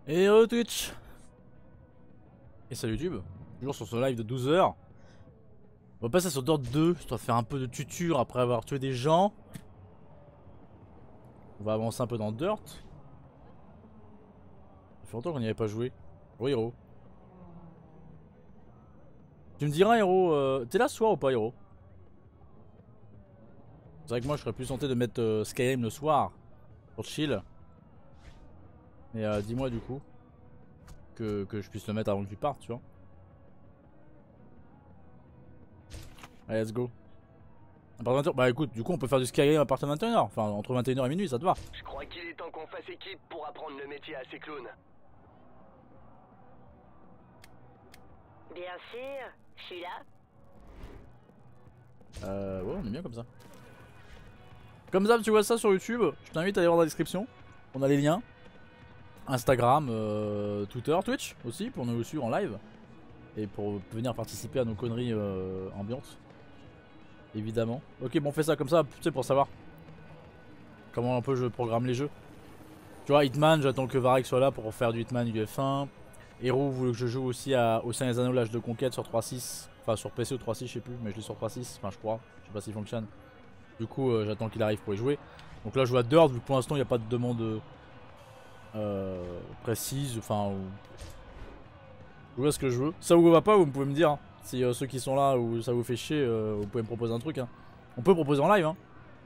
Et Twitch. Et salut YouTube. Toujours sur ce live de 12 h. On va passer sur Dirt 2, histoire de faire un peu de tuture après avoir tué des gens. On va avancer un peu dans Dirt. Ça fait longtemps qu'on n'y avait pas joué. Oui, Hero. Tu me diras, Hero, t'es là ce soir ou pas, Hero? C'est vrai que moi je serais plus tenté de mettre Skyrim le soir pour chill. Mais dis-moi du coup que je puisse le mettre avant que tu partes, tu vois. Allez, let's go. À partir de 21h, bah écoute, du coup on peut faire du Skyrim à partir de 21h. Enfin, entre 21h et minuit, ça te va? Je crois qu'il est temps qu'on fasse équipe pour apprendre le métier à ces clowns. Bien sûr, je suis là. Ouais, on est bien comme ça. Comme ça, tu vois ça sur YouTube, je t'invite à aller voir dans la description. On a les liens. Instagram, Twitter, Twitch aussi, pour nous suivre en live. Et pour venir participer à nos conneries ambiantes. Évidemment. Ok, bon, on fait ça comme ça, tu sais, pour savoir comment un peu je programme les jeux. Tu vois, Hitman, j'attends que Varek soit là pour faire du Hitman UF1. Hero voulait que je joue aussi au Seigneur des Anneaux, l'âge de conquête sur 3.6. Enfin, sur PC ou 3.6, je sais plus, mais je l'ai sur 3.6. Enfin, je crois. Je sais pas s'il fonctionne. Du coup, j'attends qu'il arrive pour y jouer. Donc là, je joue à Dirt, vu que pour l'instant, il n'y a pas de demande précise. Enfin, je vois ce que je veux. Ça vous va pas, vous me pouvez me dire. Hein. Si ceux qui sont là ou ça vous fait chier, vous pouvez me proposer un truc. Hein. On peut proposer en live. Hein.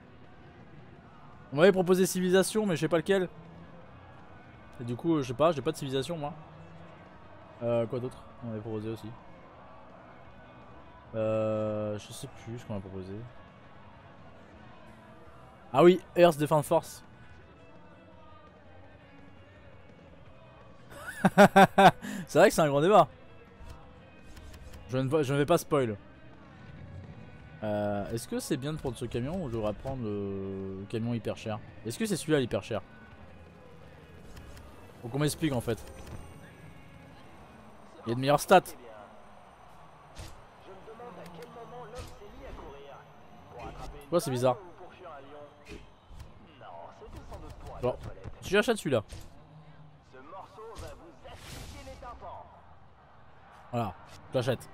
On m'avait proposé civilisation, mais je sais pas lequel. Et du coup, je sais pas, j'ai pas de civilisation moi. Quoi d'autre on m'avait proposé aussi. Je sais plus ce qu'on m'a proposé. Ah oui, Earth Defense Force. C'est vrai que c'est un grand débat. Je ne vais pas spoil. Est-ce que c'est bien de prendre ce camion ou je devrais prendre le camion hyper cher? Est-ce que c'est celui-là l'hyper cher? Faut qu'on m'explique en fait. Il y a de meilleures stats. Quoi, c'est bizarre. Bon, tu achètes celui-là. Voilà, je l'achète.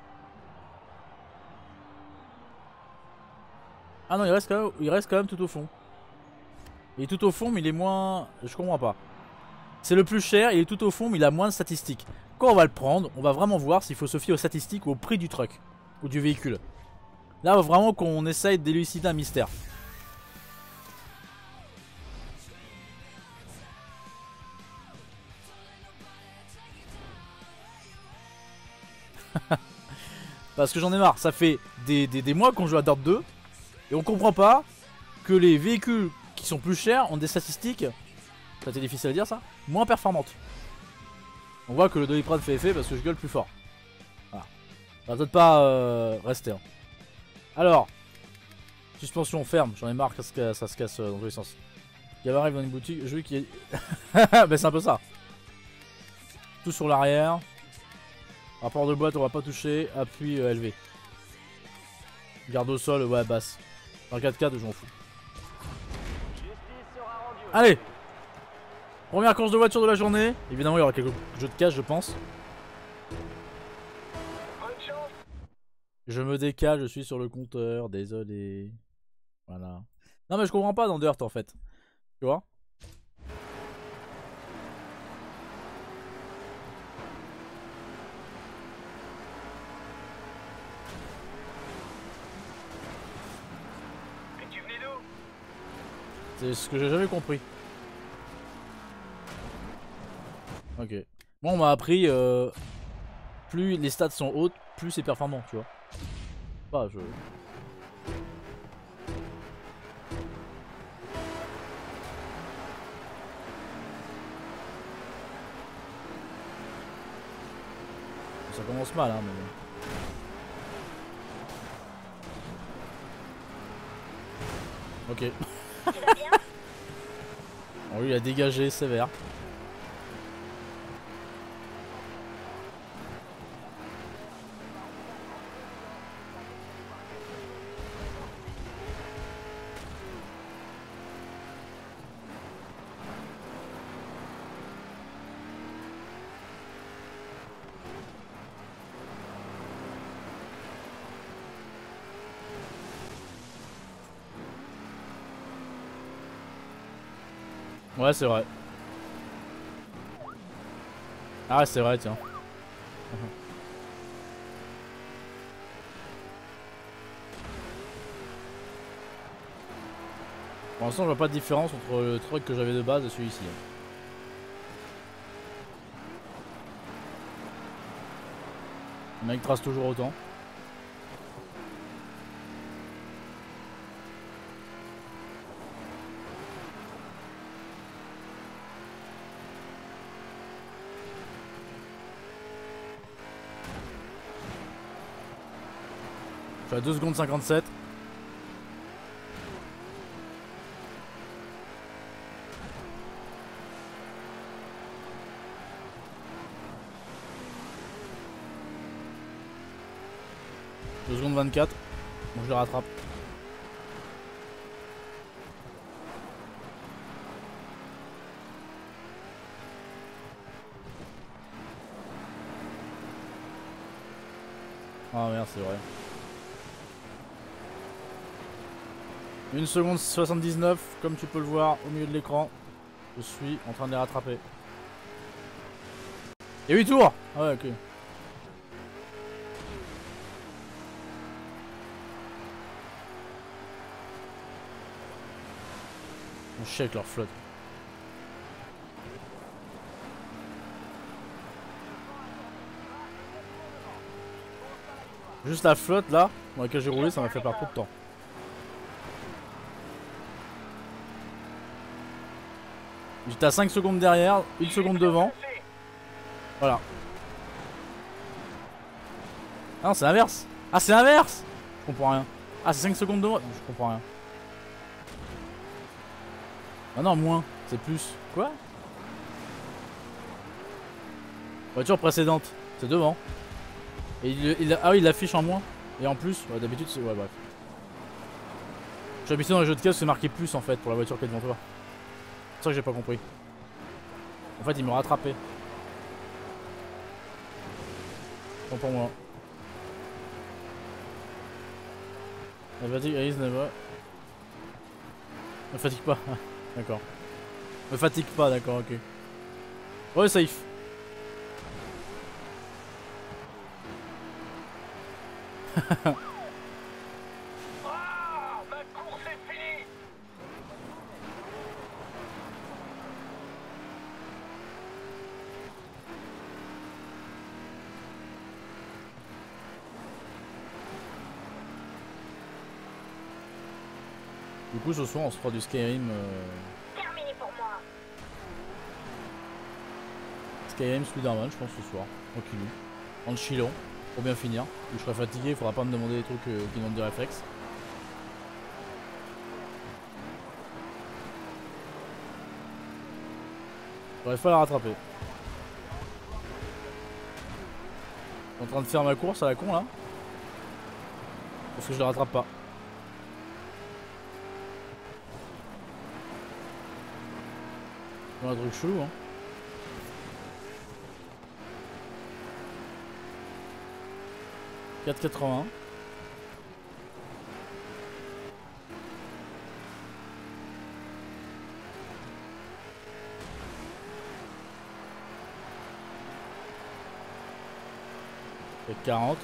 Ah non, il reste quand même tout au fond. Il est tout au fond, mais il est moins... Je comprends pas. C'est le plus cher, il est tout au fond, mais il a moins de statistiques. Quand on va le prendre, on va vraiment voir s'il faut se fier aux statistiques ou au prix du truck. Ou du véhicule. Là, vraiment qu'on essaye d'élucider un mystère. Parce que j'en ai marre, ça fait des mois qu'on joue à Dirt 2 et on comprend pas que les véhicules qui sont plus chers ont des statistiques, ça a été difficile à dire ça, moins performantes. On voit que le Doliprane fait effet parce que je gueule plus fort. Voilà. Ça va peut-être pas rester. Hein. Alors, suspension ferme, j'en ai marre que ça se casse dans tous les sens. Il arrive dans une boutique, je veux qu'il y ait... Ben c'est un peu ça. Tout sur l'arrière. Rapport de boîte, on va pas toucher. Appui élevé. Garde au sol, ouais, basse. Dans 4x4, je m'en fous. Allez! Première course de voiture de la journée. Évidemment, il y aura quelques jeux de cash, je pense. Je me décale, je suis sur le compteur. Désolé. Voilà. Non, mais je comprends pas dans Dirt en fait. Tu vois? C'est ce que j'ai jamais compris. Ok. Moi on m'a appris plus les stats sont hautes, plus c'est performant, tu vois. Pas je... Ça commence mal hein mais bon. Ok. Bon, lui il a dégagé sévère. Ouais, c'est vrai. Ah, c'est vrai, tiens. Pour l'instant, je vois pas de différence entre le truc que j'avais de base et celui-ci. Le mec trace toujours autant. Je suis à 2 secondes 57. Deux secondes 24. Bon, je le rattrape. Ah merde, c'est vrai. 1 seconde 79, comme tu peux le voir au milieu de l'écran. Je suis en train de les rattraper. Et 8 tours. Ah ouais, ok. On chie avec leur flotte. Juste la flotte là, dans laquelle j'ai roulé, ça m'a fait perdre trop de temps. J'étais à 5 secondes derrière, 1 seconde devant. Voilà. Ah non, c'est l'inverse. Ah, c'est l'inverse. Je comprends rien. Ah, c'est 5 secondes devant. Je comprends rien. Ah non, moins. C'est plus. Quoi? Voiture précédente. C'est devant. Et ah oui, il l'affiche en moins. Et en plus, ouais, d'habitude, c'est. Ouais, bref. Je suis habitué dans les jeux de caisse, c'est marqué plus en fait pour la voiture qui est devant toi. C'est ça que j'ai pas compris. En fait, il me rattrapait. Bon pour moi. La fatigue Alice never. Me fatigue pas. D'accord. Me fatigue pas, d'accord, ok. Ouais, safe. Ah, ma course est finie. Du coup, ce soir, on se fera du Skyrim. Terminé pour moi. Skyrim Spider-Man, je pense, ce soir. Tranquille. En chillon. Pour bien finir. Je serai fatigué, il faudra pas me demander des trucs qui demandent des réflexes. J'arrive pas à la rattraper. Je suis en train de faire ma course à la con là. Parce que je la rattrape pas. C'est un truc chelou hein. « 4,81 ». Et 40.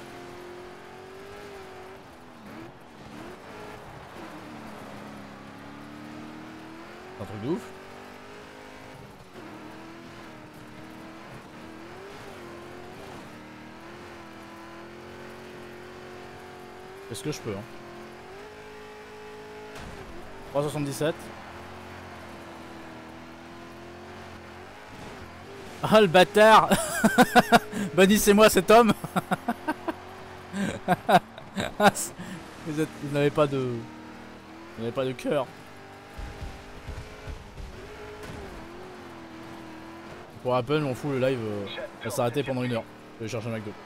C'est un truc de ouf. Est-ce que je peux hein. 3,77. Ah le bâtard. Bannissez-moi cet homme. Vous n'avez pas de... Vous n'avez pas de cœur. Pour rappel, on fout le live va s'arrêter pendant 1 heure. Je vais chercher un McDo.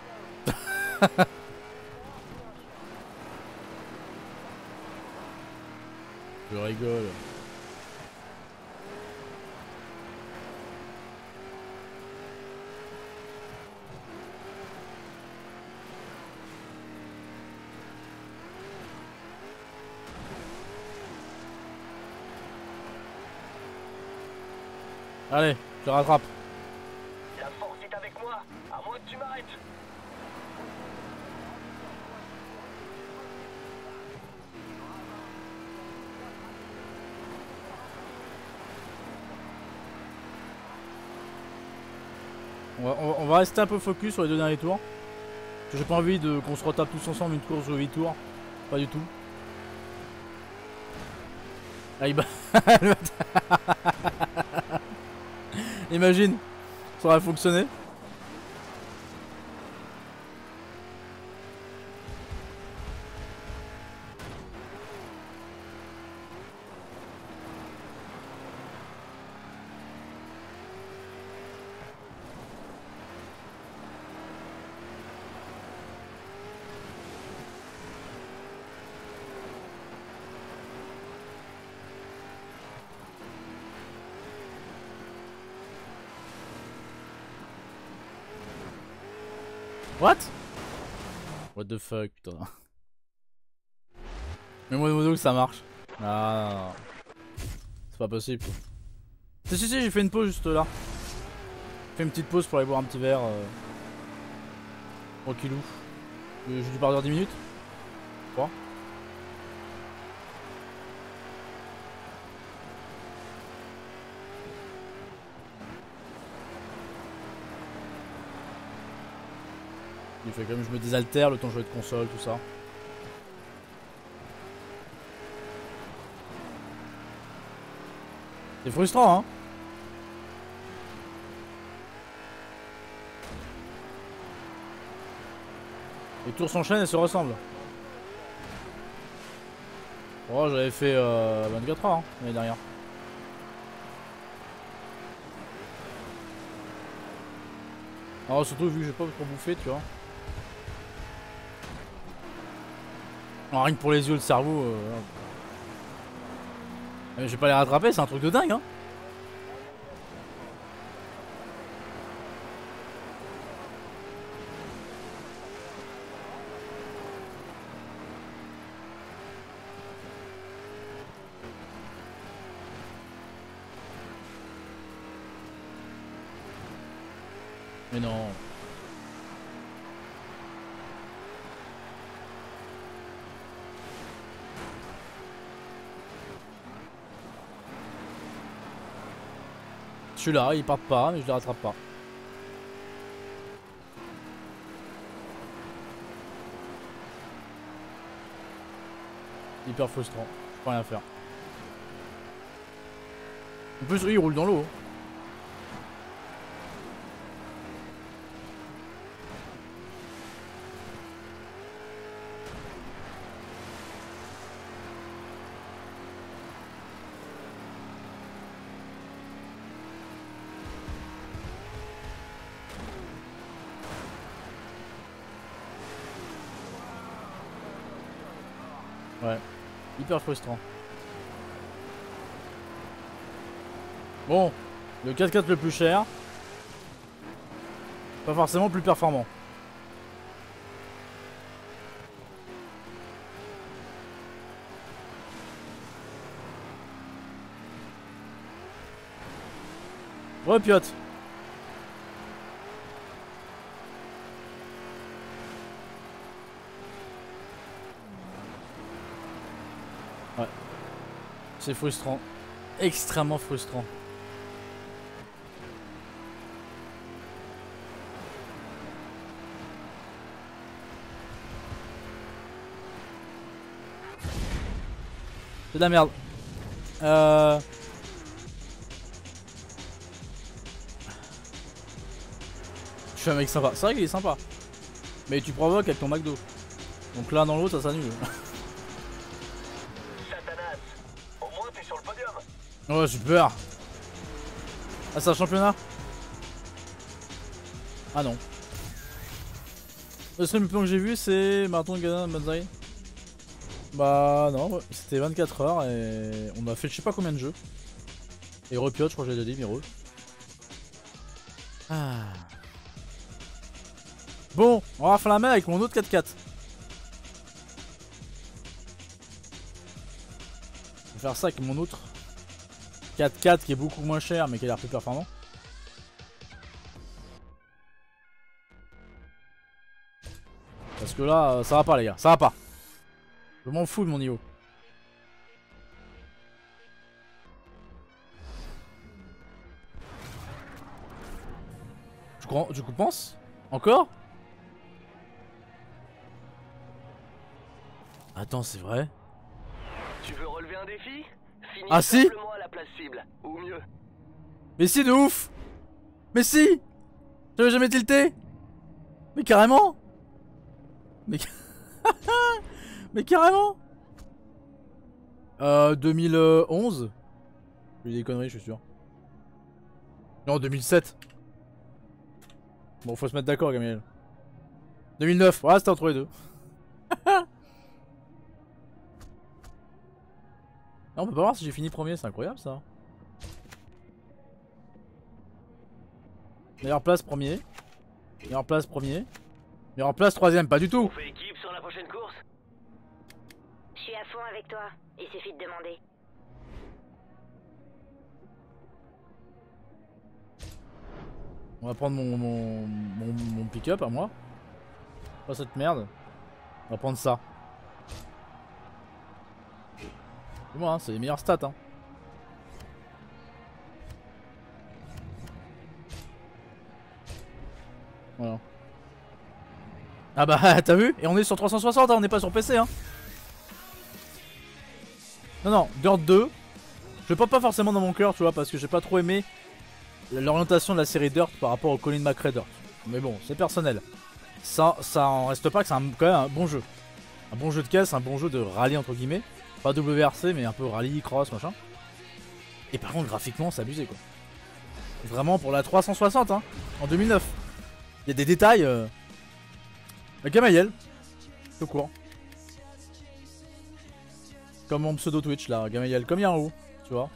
Je rigole. Allez, je le rattrape. La force est avec moi, à moins que tu m'arrêtes. On va rester un peu focus sur les 2 derniers tours. Parce que j'ai pas envie qu'on se retape tous ensemble une course de 8 tours. Pas du tout. Ah, imagine, ça aurait fonctionné. What? What the fuck, putain. Mais moi, modo que ça marche. Ah, non, non. C'est pas possible. Si, j'ai fait une pause juste là. J'ai fait une petite pause pour aller boire un petit verre. Tranquillou. J'ai dû partir 10 minutes. Quoi? Il fait comme je me désaltère le temps de jouer de console, tout ça. C'est frustrant, hein. Les tours s'enchaînent et se ressemblent. Oh, j'avais fait 24 heures hein, l'année dernière. Alors surtout vu que j'ai pas trop bouffé, tu vois. Alors, rien que pour les yeux, le cerveau. Je vais pas les rattraper, c'est un truc de dingue, hein. Mais non. Je suis là, ils partent pas, mais je les rattrape pas. Hyper frustrant, je peux rien faire. En plus, eux, ils roulent dans l'eau. Ouais, hyper frustrant. Bon, le 4x4 le plus cher, pas forcément plus performant. Ouais, piote. Ouais. C'est frustrant. Extrêmement frustrant. C'est de la merde. Je suis un mec sympa. C'est vrai qu'il est sympa. Mais tu provoques avec ton McDo. Donc là dans l'eau ça s'annule. Satanas, au moins t'es sur le podium. Ouais, super. Ah, c'est un championnat? Ah non. Le seul plan que j'ai vu c'est Marathon de Ghana Banzai. Bah non, ouais. C'était 24 heures et on a fait je sais pas combien de jeux. Et repiote, je crois que j'ai déjà dit, Miro. Ah. Bon, on va faire la main avec mon autre 4x4. Je vais faire ça avec mon autre 4x4 qui est beaucoup moins cher mais qui a l'air plus performant. Parce que là, ça va pas les gars, ça va pas. Je m'en fous de mon niveau. Tu penses? Encore? Attends, c'est vrai? Tu veux relever un défi? Finis Ah si? simplement à la place cible, ou mieux. Mais si, de ouf! Mais si! J'avais jamais tilté! Mais carrément! Mais, mais carrément! 2011? J'ai des conneries, je suis sûr. Non, 2007. Bon, faut se mettre d'accord, Gamriel. 2009, ouais, c'était entre les deux. Là, on peut pas voir si j'ai fini premier, c'est incroyable ça. Meilleure place premier. Meilleure place premier. Meilleure place troisième, pas du tout. On fait équipe sur la prochaine course? Je suis à fond avec toi. Il suffit de demander. On va prendre mon pick-up à moi. Pas cette merde. On va prendre ça. C'est moi, hein, c'est les meilleures stats. Hein. Voilà. Ah bah t'as vu? Et on est sur 360, hein, on n'est pas sur PC. Hein. Non, non, Dirt 2. Je le porte pas forcément dans mon cœur, tu vois, parce que j'ai pas trop aimé l'orientation de la série Dirt par rapport au Colin McRae Dirt. Mais bon, c'est personnel. Ça en reste pas que c'est quand même un bon jeu. Un bon jeu de caisse, un bon jeu de rallye entre guillemets. Pas WRC mais un peu rallye, cross, machin. Et par contre graphiquement c'est abusé quoi. Vraiment pour la 360 hein, en 2009. Il y a des détails. Gamayel, tout court. Comme mon pseudo Twitch là, Gamayel, comme il y a en haut, tu vois.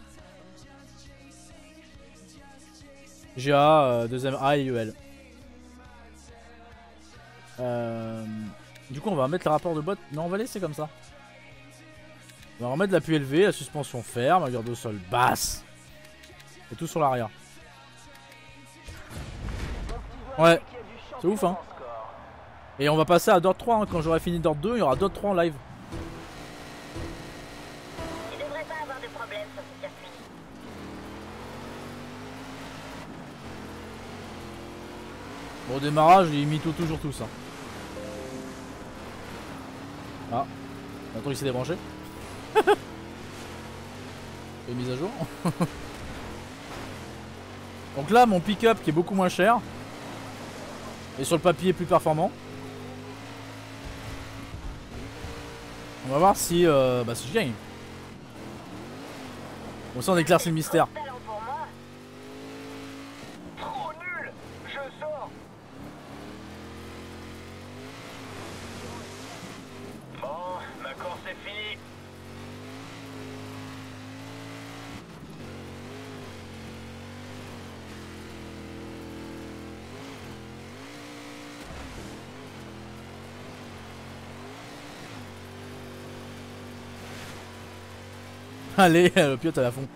GA, deuxième A et UL. Du coup on va remettre le rapport de bot. Non on va laisser comme ça. On va remettre la pluie élevée, la suspension ferme, la garde au sol basse. Et tout sur l'arrière. Ouais, c'est ouf hein. Et on va passer à Dirt 3 hein. Quand j'aurai fini Dirt 2, il y aura Dirt 3 en live. Tu devrais pas avoir de problème sur ce circuit. Bon au démarrage, il mytho toujours tous hein. Ah, attends il s'est débranché. Et mise à jour. Donc là mon pick-up qui est beaucoup moins cher. Et sur le papier plus performant. On va voir si, si je gagne. Bon ça on éclaircit le mystère. Talent pour moi. Trop nul! Je sors! Bon, ma course est finie. Allez, le pilote à la fond.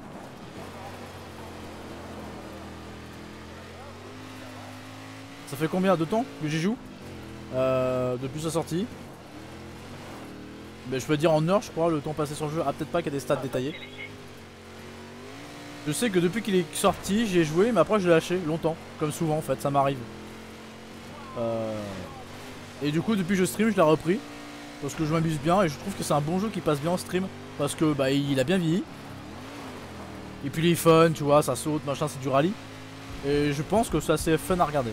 Ça fait combien de temps que j'y joue depuis sa sortie? Mais je peux dire en heure je crois le temps passé sur le jeu. Ah peut-être pas qu'il y a des stats détaillés. Je sais que depuis qu'il est sorti j'ai joué mais après je l'ai lâché longtemps. Comme souvent en fait ça m'arrive. Et du coup depuis que je stream je l'ai repris. Parce que je m'amuse bien et je trouve que c'est un bon jeu qui passe bien en stream. Parce que bah il a bien vieilli. Et puis il est fun tu vois, ça saute machin, c'est du rallye. Et je pense que c'est assez fun à regarder.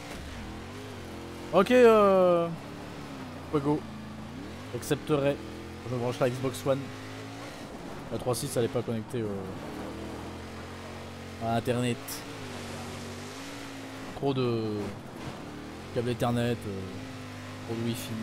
Ok Fuego. J'accepterai. Je brancherai la Xbox One. La 3.6 elle est pas connectée à internet. Trop de câble Ethernet, trop de wifi.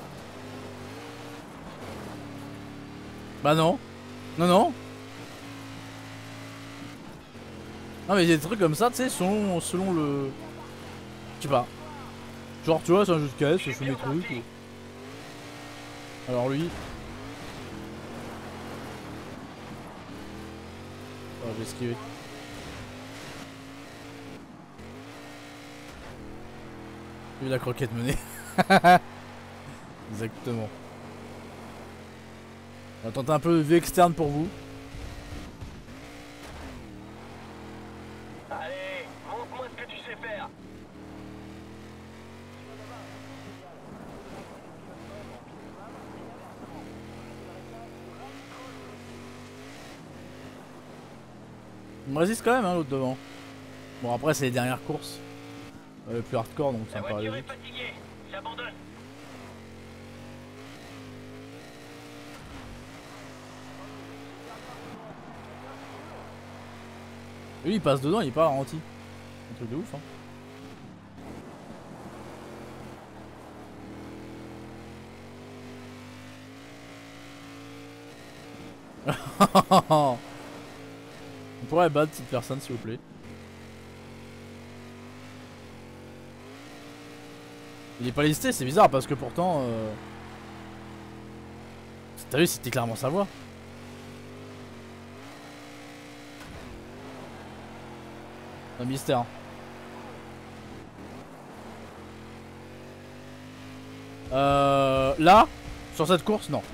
Bah non. Non non. Non mais il y a des trucs comme ça, tu sais, selon le... Je sais pas. Genre tu vois, c'est un jeu de caisse, je fais mes trucs. Alors lui... Oh, j'ai esquivé. Lui la croquette menée. Exactement. On va tenter un peu de vue externe pour vous. Allez, montre-moi ce que tu sais faire. Il me résiste quand même hein, l'autre devant. Bon après c'est les dernières courses. Le plus hardcore donc ça La me paraît voiture est logique. fatiguée. J'abandonne. Lui il passe dedans, il est pas ralenti. Un truc de ouf hein. On pourrait battre cette personne s'il vous plaît. Il est pas listé, c'est bizarre parce que pourtant... T'as vu, c'était clairement sa voix. Un mystère. Là, sur cette course, non.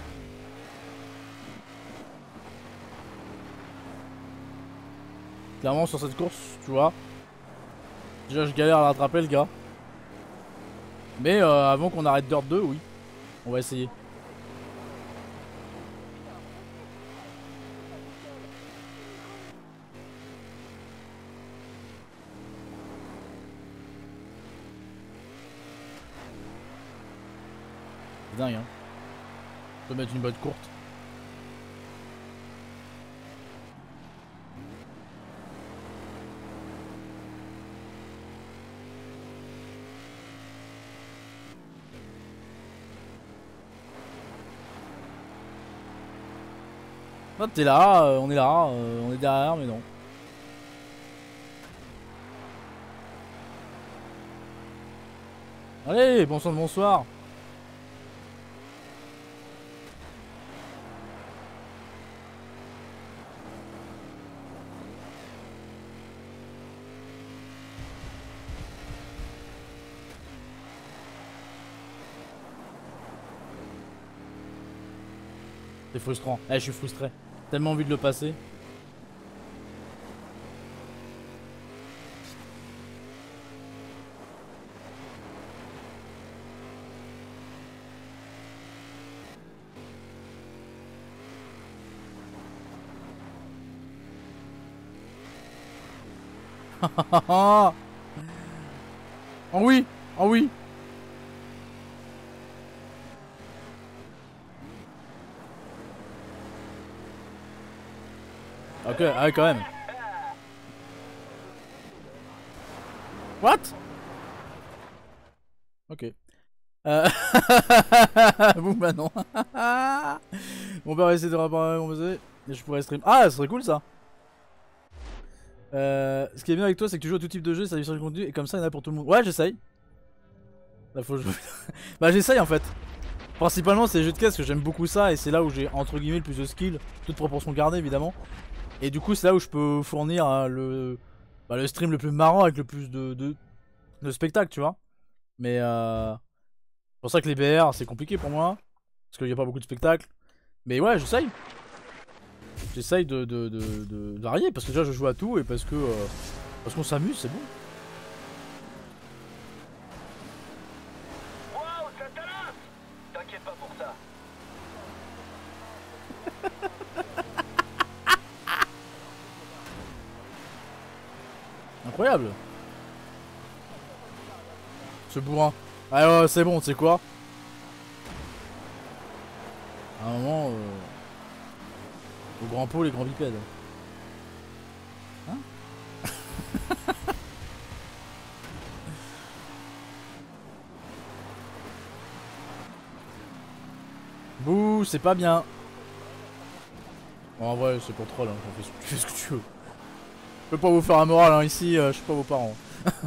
Clairement sur cette course, tu vois. Déjà je galère à le rattraper le gars. Mais avant qu'on arrête Dirt 2, oui. On va essayer. C'est dingue hein. Je peux mettre une botte courte. Non, t'es là, on est là, on est derrière, mais non. Allez, bon sang de bonsoir. C'est frustrant. Eh, je suis frustré. Tellement envie de le passer. Oh oui, oh oui. Ok, ah, quand même. What? Ok. Bon bah non. Mon père va essayer de réparer mon PC. Et je pourrais stream. Ah, ça serait cool ça. Ce qui est bien avec toi, c'est que tu joues à tout type de jeu, ça lui sur le contenu et comme ça il y en a pour tout le monde. Ouais, j'essaye. Là, faut jouer. Bah, j'essaye en fait. Principalement, c'est les jeux de caisse que j'aime beaucoup ça et c'est là où j'ai entre guillemets le plus de skill, toute proportion gardée évidemment. Et du coup, c'est là où je peux fournir le stream le plus marrant avec le plus de spectacle, tu vois. Mais c'est pour ça que les BR c'est compliqué pour moi. Parce qu'il n'y a pas beaucoup de spectacles. Mais ouais, j'essaye. J'essaye de varier parce que déjà je joue à tout et parce qu'on s'amuse, c'est bon. Waouh, ça talente. T'inquiète pas pour ça. Incroyable. Ce bourrin. Ah ouais, c'est bon, tu sais quoi. À un moment, au grand pot, les grands bipèdes. Hein? Bouh, c'est pas bien. Bon, en vrai, c'est pour troll, hein. Tu fais ce que tu veux. Je peux pas vous faire un moral hein, ici, je suis pas vos parents.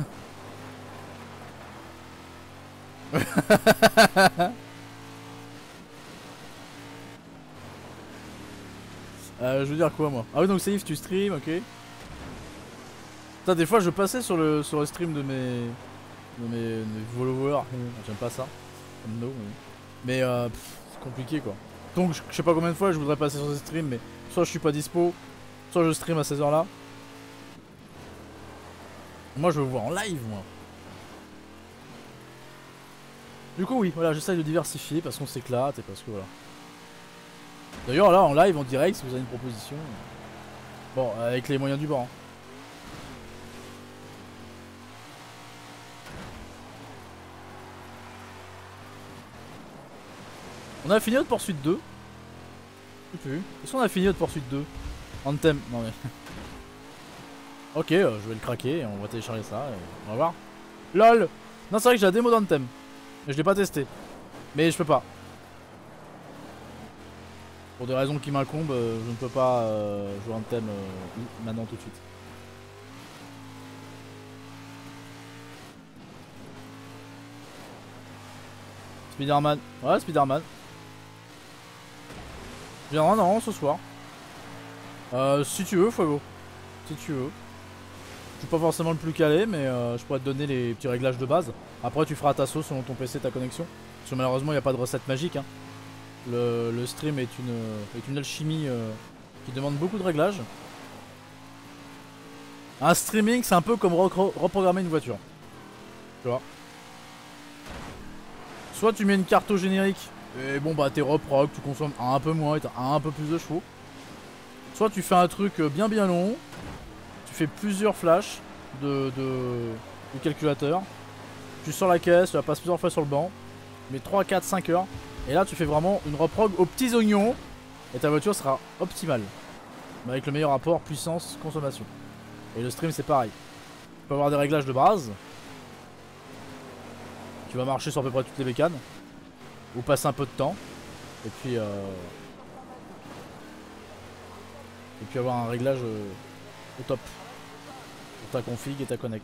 Je veux dire quoi moi? Ah oui donc Safe tu stream, ok. Putain des fois je passais sur le stream de mes followers, j'aime pas ça. No, mais c'est compliqué quoi. Donc je sais pas combien de fois je voudrais passer sur ce stream mais soit je suis pas dispo, soit je stream à ces heures là. Moi je veux vous voir en live moi. Du coup oui voilà j'essaye de diversifier parce qu'on s'éclate et parce que voilà. D'ailleurs là en live en direct si vous avez une proposition. Bon avec les moyens du bord. Hein. On a fini notre poursuite 2. Je sais plus. Est-ce qu'on a fini notre poursuite 2? Anthem. Non mais. Ok, je vais le craquer et on va télécharger ça et on va voir. LOL. Non c'est vrai que j'ai la démo d'Anthem. Mais je l'ai pas testé. Mais je peux pas. Pour des raisons qui m'incombent, je ne peux pas jouer Anthem maintenant tout de suite. Spider-Man. Ouais, Spider-Man. Viendra non ce soir. Si tu veux, Fuego. Si tu veux. Je suis pas forcément le plus calé, mais je pourrais te donner les petits réglages de base. Après, tu feras ta sauce selon ton PC, ta connexion. Parce que malheureusement, il n'y a pas de recette magique. Hein. Le stream est une alchimie qui demande beaucoup de réglages. Un streaming, c'est un peu comme reprogrammer une voiture. Tu vois. Soit tu mets une carte au générique, et bon bah t'es reprog, tu consommes un peu moins et t'as un peu plus de chevaux. Soit tu fais un truc bien long, tu fais plusieurs flashs du calculateur, tu sors la caisse, tu la passes plusieurs fois sur le banc, mais 3, 4, 5 heures, et là tu fais vraiment une reprog aux petits oignons, et ta voiture sera optimale. Mais avec le meilleur rapport puissance-consommation. Et le stream c'est pareil. Tu peux avoir des réglages de base, qui va marcher sur à peu près toutes les bécanes, ou passer un peu de temps, et puis avoir un réglage au top pour ta config et ta connect.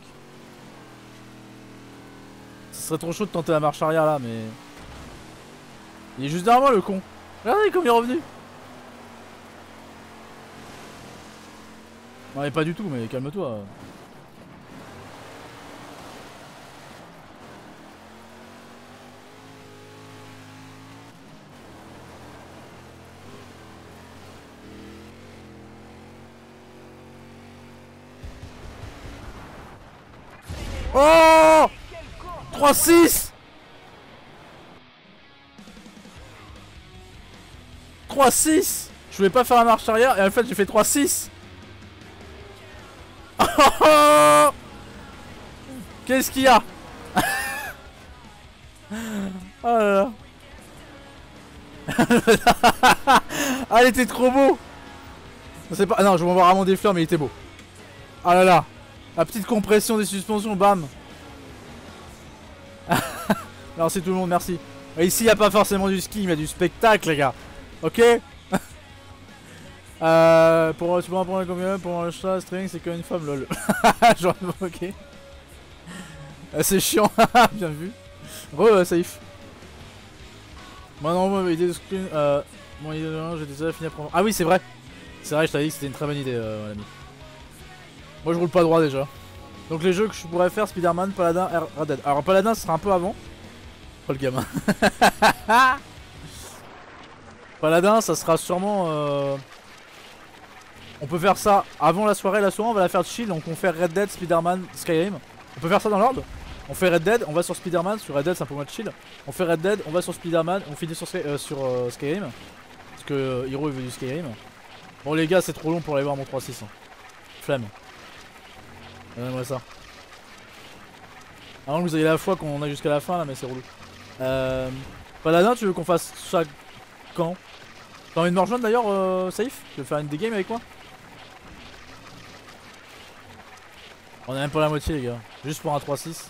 Ce serait trop chaud de tenter la marche arrière là, mais il est juste derrière moi le con. Regardez comme il est revenu. Non mais pas du tout, mais calme-toi. Oh 3-6 3-6. Je voulais pas faire la marche arrière et en fait j'ai fait 3-6. Qu'est-ce qu'il y a? Oh là là. Ah il était trop beau. C'est pas... Non je m'envoie vraiment des fleurs mais il était beau. Ah là là. La petite compression des suspensions, bam. Merci tout le monde, merci. Ici, il n'y a pas forcément du ski, mais il y a du spectacle, les gars. Ok. Pour tu peux apprendre combien pour le chat, string, c'est qu'une femme, lol. Genre, ok. C'est chiant, bien vu. Safe. Moi, non, moi, idée de screen. Mon idée de j'ai déjà fini à prendre. Ah oui, c'est vrai. C'est vrai, je t'avais dit que c'était une très bonne idée, mon ami. Moi je roule pas droit déjà. Donc les jeux que je pourrais faire, Spider-Man, Paladin, Red Dead. Alors Paladin ce sera un peu avant. Oh le gamin. Paladin ça sera sûrement... On peut faire ça avant la soirée on va la faire chill. Donc on fait Red Dead, Spider-Man, Skyrim. On peut faire ça dans l'ordre. On fait Red Dead, on va sur Spider-Man. Sur Red Dead c'est un peu moins chill. On fait Red Dead, on va sur Spider-Man. On finit sur Skyrim. Parce que Hiro il veut du Skyrim. Bon les gars c'est trop long pour aller voir mon 3.6 hein. Flemme. Regardez-moi ça. Avant que vous ayez la foi qu'on a jusqu'à la fin là, mais c'est relou. Paladin, tu veux qu'on fasse ça quand? T'as envie de me rejoindre d'ailleurs, Safe? Tu veux faire une des games avec moi? On est même pas la moitié, les gars. Juste pour un 3-6.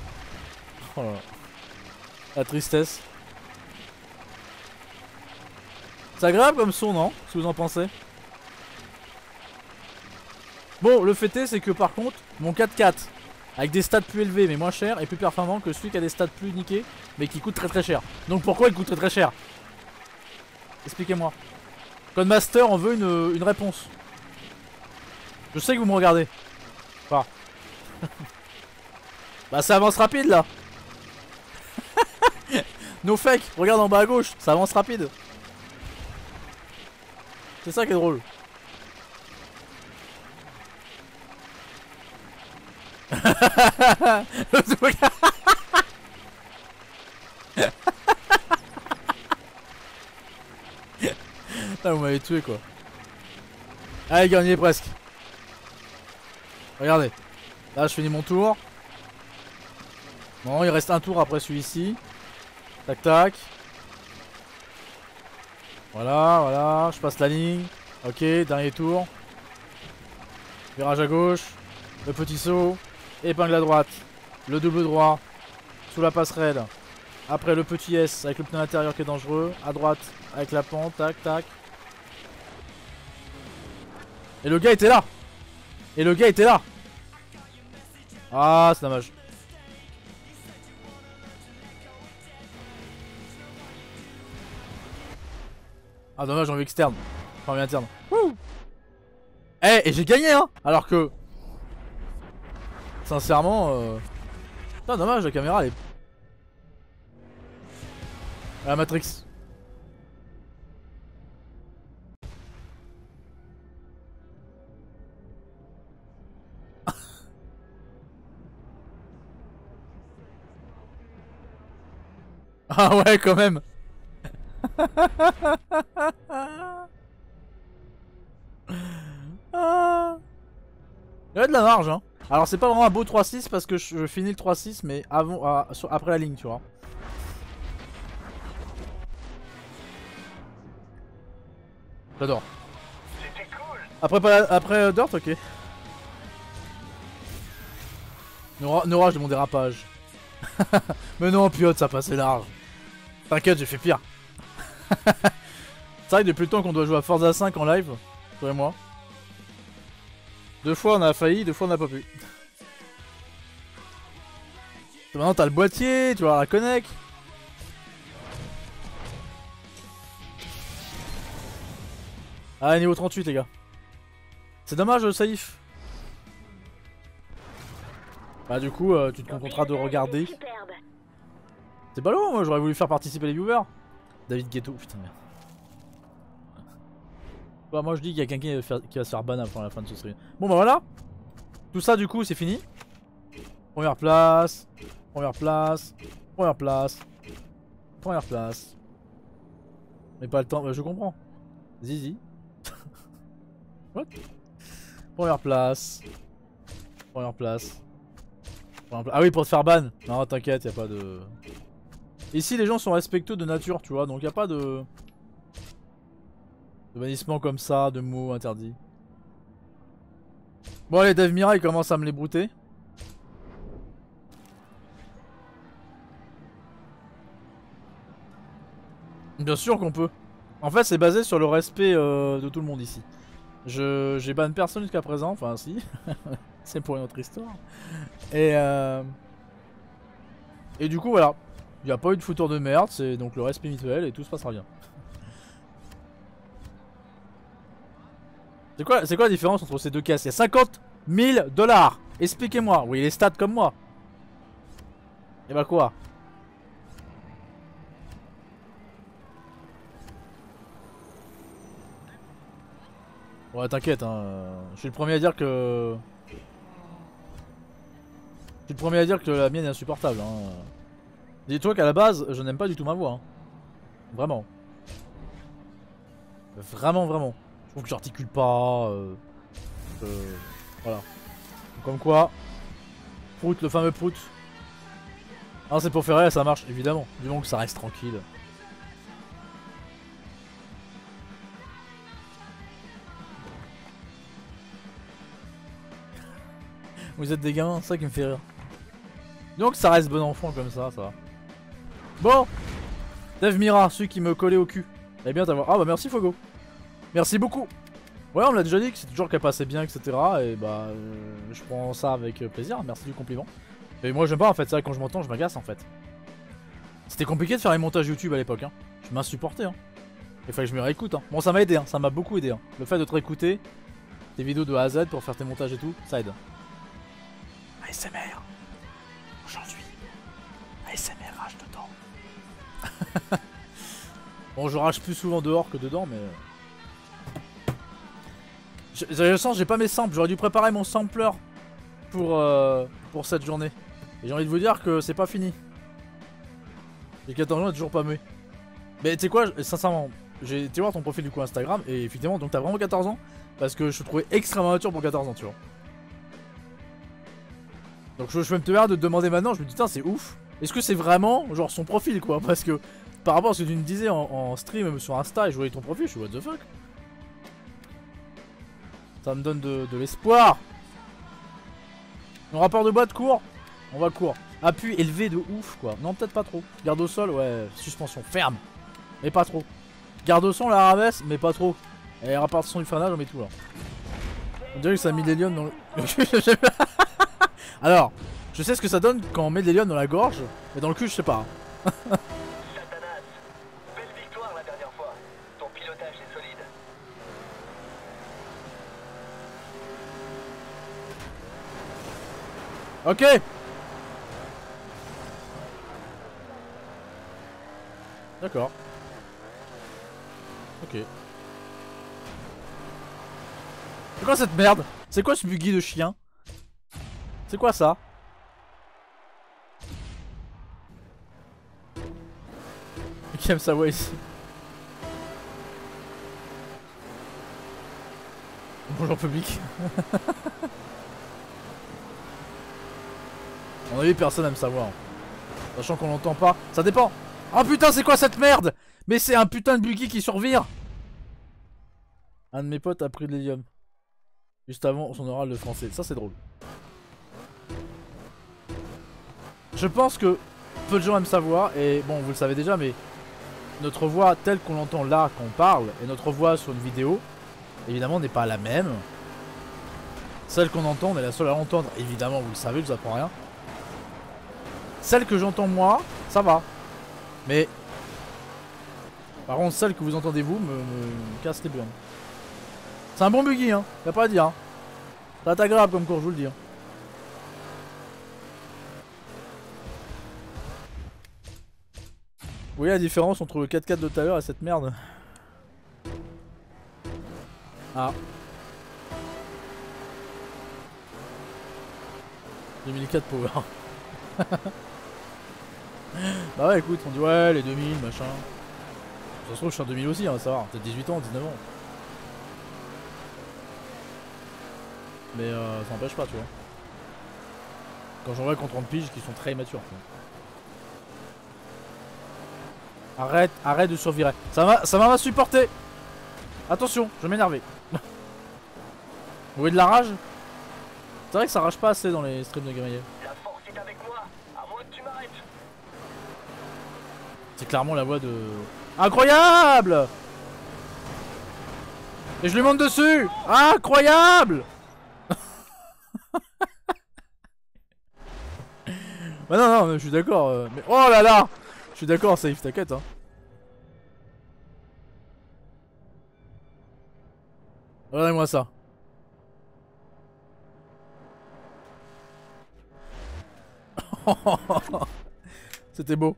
Oh là là. La tristesse. C'est agréable comme son, non? Ce que vous en pensez? Bon, le fait est, c'est que par contre, mon 4x4, avec des stats plus élevés mais moins chers, est plus performant que celui qui a des stats plus niqués, mais qui coûte très très cher. Donc pourquoi il coûte très très cher? Expliquez-moi. Codemaster, on veut une réponse. Je sais que vous me regardez. Enfin. Bah ça avance rapide là. No fake, regarde en bas à gauche, ça avance rapide. C'est ça qui est drôle. Putain, vous m'avez tué quoi. Allez, gagné presque. Regardez. Là, je finis mon tour. Bon, il reste un tour après celui-ci. Tac tac. Voilà, voilà. Je passe la ligne. Ok, dernier tour. Virage à gauche. Le petit saut. Épingle à droite. Le double droit. Sous la passerelle. Après le petit S avec le pneu intérieur qui est dangereux. À droite avec la pente. Tac tac. Et le gars était là. Et le gars était là. Ah, c'est dommage. Ah, dommage, j'ai envie externe. Enfin, envie interne. Wouh. Eh, et j'ai gagné, hein. Alors que... Sincèrement... Putain, dommage, la caméra, elle est... La Matrix. Ah ouais, quand même. Ah. Il y a de la marge, hein. Alors c'est pas vraiment un beau 3-6 parce que je finis le 3-6 mais avant, après la ligne, tu vois. J'adore. Après Dirt, ok. Orage de mon dérapage. Mais non, Piot, ça passait large. T'inquiète, j'ai fait pire. C'est vrai que depuis le temps qu'on doit jouer à Forza 5 en live, toi et moi. 2 fois on a failli, 2 fois on n'a pas pu. Maintenant t'as le boîtier, tu vas la connect. Ah, niveau 38 les gars. C'est dommage Saïf. Bah du coup tu te contenteras de regarder. C'est ballot, moi j'aurais voulu faire participer les viewers. David Ghetto, putain merde. Bah, moi je dis qu'il y a quelqu'un qui va se faire ban avant la fin de ce stream. Bon bah voilà. Tout ça du coup c'est fini. Première place. Première place. Première place. Première place. Mais pas le temps, bah, je comprends. Zizi. What? Première place. Première place. Ah oui, pour te faire ban. Non, t'inquiète, y a pas de... Ici, les gens sont respectueux de nature, tu vois, donc y a pas de bannissement comme ça, de mots interdits. Bon, allez, Dave Mira, il commence à me les brouter. Bien sûr qu'on peut. En fait, c'est basé sur le respect de tout le monde ici. J'ai ban personne jusqu'à présent, enfin si. C'est pour une autre histoire. Et du coup, voilà. Il n'y a pas eu de fouteur de merde, c'est donc le respect mutuel et tout se passera bien. C'est quoi la différence entre ces deux caisses? Il y a 50 000 $. Expliquez-moi. Oui, les stats comme moi. Et bah quoi? Ouais, t'inquiète, hein. Je suis le premier à dire que... Je suis le premier à dire que la mienne est insupportable, hein. Dis-toi qu'à la base, je n'aime pas du tout ma voix. Hein. Vraiment. Vraiment, vraiment. Je trouve que j'articule pas. Voilà. Comme quoi. Prout, le fameux prout. Ah, c'est pour faire rire, ça marche, évidemment. Du moment que ça reste tranquille. Vous êtes des gamins, c'est ça qui me fait rire. Donc ça reste bon enfant comme ça va. Bon, Dave Mira, celui qui me collait au cul. Eh bien t'avoir. Ah bah merci Fogo. Merci beaucoup. Ouais, on me l'a déjà dit que c'est toujours qu'elle passait bien, etc. Et bah, je prends ça avec plaisir. Merci du compliment. Mais moi j'aime pas en fait, ça quand je m'entends, je m'agace en fait. C'était compliqué de faire les montages YouTube à l'époque, hein. Je m'insupportais, hein. Il fallait que je me réécoute, hein. Bon, ça m'a aidé, hein. Ça m'a beaucoup aidé, hein. Le fait de te réécouter tes vidéos de A à Z pour faire tes montages et tout, ça aide. ASMR. Aujourd'hui, ASMR rage dedans. Bon, je rage plus souvent dehors que dedans, mais... J'ai le sens, j'ai pas mes samples. J'aurais dû préparer mon sampler pour cette journée. Et j'ai envie de vous dire que c'est pas fini. J'ai 14 ans et toujours pas mué. Mais tu sais quoi, sincèrement, j'ai été voir ton profil du coup Instagram et effectivement, donc t'as vraiment 14 ans. Parce que je te trouvais extrêmement mature pour 14 ans, tu vois. Donc je vais me permettre de te demander maintenant, je me dis, putain, c'est ouf. Est-ce que c'est vraiment genre son profil quoi? Parce que par rapport à ce que tu me disais en stream sur Insta et je voyais ton profil, je suis what the fuck. Ça me donne de l'espoir. Mon rapport de boîte court. On va court. Appui élevé de ouf quoi. Non peut-être pas trop. Garde au sol ouais. Suspension ferme. Mais pas trop. Garde au son la rabaisse mais pas trop. Et répartition du freinage on met tout là. On dirait que ça a mis des lions dans le... Alors je sais ce que ça donne quand on met des lions dans la gorge. Mais dans le cul je sais pas. Satanas, belle victoire la dernière fois. Ton pilotage est solide. Ok. D'accord. Ok. C'est quoi cette merde? C'est quoi ce buggy de chien? C'est quoi ça? Qui aime sa voix ici? Bonjour public. À mon avis personne aime savoir. Sachant qu'on l'entend pas. Ça dépend. Oh putain c'est quoi cette merde? Mais c'est un putain de buggy qui survire. Un de mes potes a pris de l'hélium. Juste avant son oral de français. Ça c'est drôle. Je pense que peu de gens aiment savoir. Et bon vous le savez déjà mais notre voix telle qu'on l'entend là quand on parle et notre voix sur une vidéo évidemment n'est pas la même. Celle qu'on entend on est la seule à l'entendre. Évidemment vous le savez je vous apprends rien. Celle que j'entends moi ça va. Mais par contre celle que vous entendez vous me casse les burnes. C'est un bon buggy hein, y'a pas à dire hein. Ça va être agréable comme cours je vous le dis hein. Vous voyez la différence entre le 4x4 de tout à l'heure et cette merde? Ah 2004 Power. Bah ouais écoute on dit ouais les 2000 machin. Ça se trouve je suis en 2000 aussi hein, ça va, peut-être 18 ans, 19 ans. Mais ça n'empêche pas tu vois. Quand j'en vois qu'on 30 piges qui sont très matures quoi. Arrête de survirer. Ça va supporter. Attention, je vais m'énerver. Vous voyez de la rage? C'est vrai que ça rage pas assez dans les streams de Gamaillé. La force est avec moi, à moins que tu m'arrêtes. C'est clairement la voix de... Incroyable! Et je lui monte dessus! Incroyable! Bah non, je suis d'accord. Mais oh là là! Je suis d'accord, safe, t'inquiète hein. Regardez-moi ça. C'était beau.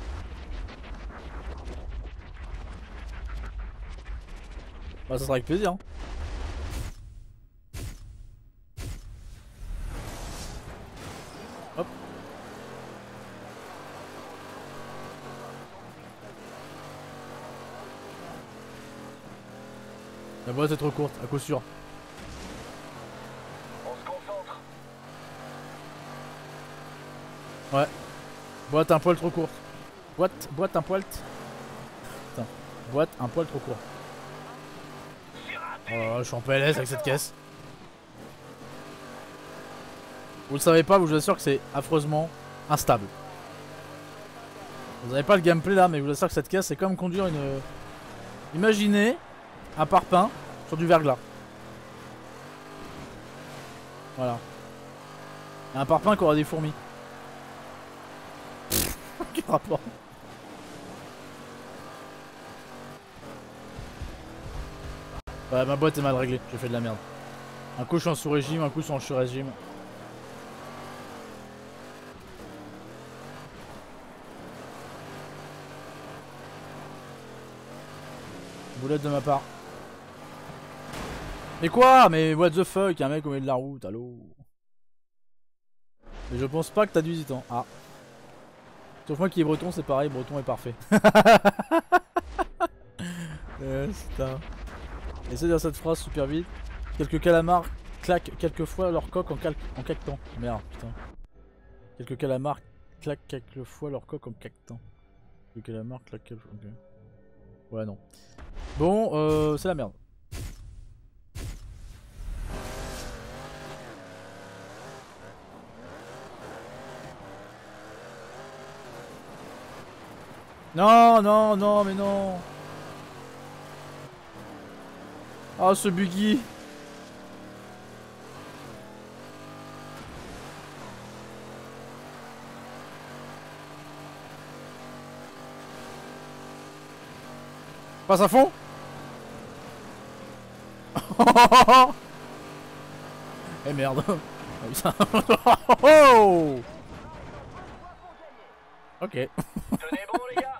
Bah ça sera avec plaisir hein. Hop. La boîte est trop courte, à coup sûr. On se concentre. Ouais. Boîte un poil trop courte. Boîte un poil. Putain. Boîte un poil trop court. Oh là là, je suis en PLS avec cette caisse. Vous le savez pas, je vous assure que c'est affreusement instable. Vous avez pas le gameplay là, mais je vous assure que cette caisse c'est comme conduire Imaginez un parpaing sur du verglas. Voilà. Et un parpaing qui aura des fourmis. Quel rapport? Ouais, ma boîte est mal réglée, j'ai fait de la merde. Un coup je suis en sous-régime, un coup je suis en sur-régime. Boulette de ma part. Mais quoi? Mais what the fuck? Un mec au milieu de la route, allô? Mais je pense pas que t'as du hésitant. Ah. Sauf moi qui est breton, c'est pareil, breton est parfait. Putain. Essaye de dire cette phrase super vite. Quelques calamars claquent quelquefois leur coque en cactant. Merde, putain. Quelques calamars claquent quelquefois leur coque en cactant. Quelques calamars claquent quelquefois. Okay. Ouais, non. Bon, c'est la merde. Non, non, non, mais non. Ah, ce buggy. Passe à fond. Eh merde. Oh, putain. Oh. Ok. Tenez bon, les gars.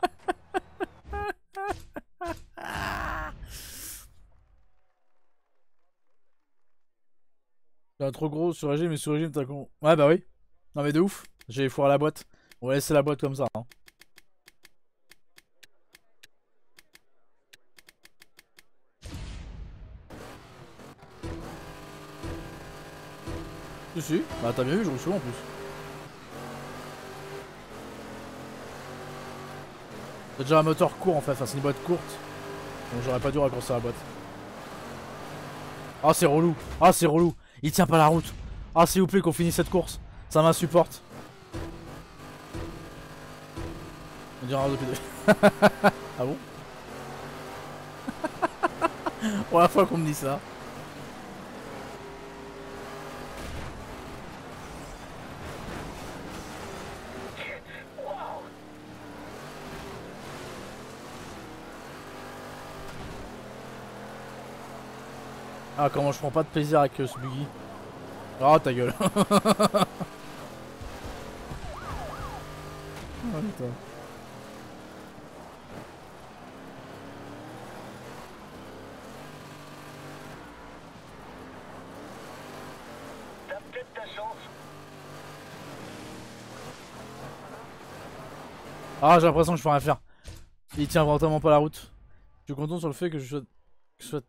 T'as trop gros sur régime, mais sur régime t'as con. Ouais, bah oui. Non, mais de ouf. J'ai foiré la boîte. On va laisser la boîte comme ça. Hein. Si. Bah t'as bien vu, je roule souvent en plus. C'est déjà un moteur court en fait, enfin c'est une boîte courte. Donc j'aurais pas dû raccourcir la boîte. Ah c'est relou. Ah c'est relou. Il tient pas la route. Ah s'il vous plaît qu'on finisse cette course. Ça m'insupporte. On dirait un depuis. Ah bon? Première fois qu'on me dit ça. Ah comment je prends pas de plaisir avec ce buggy. Oh ta gueule. Oh putain. T'as peut-être ta chance. Ah j'ai l'impression que je peux rien faire. Il tient vraiment pas la route. Je suis content sur le fait que je sois...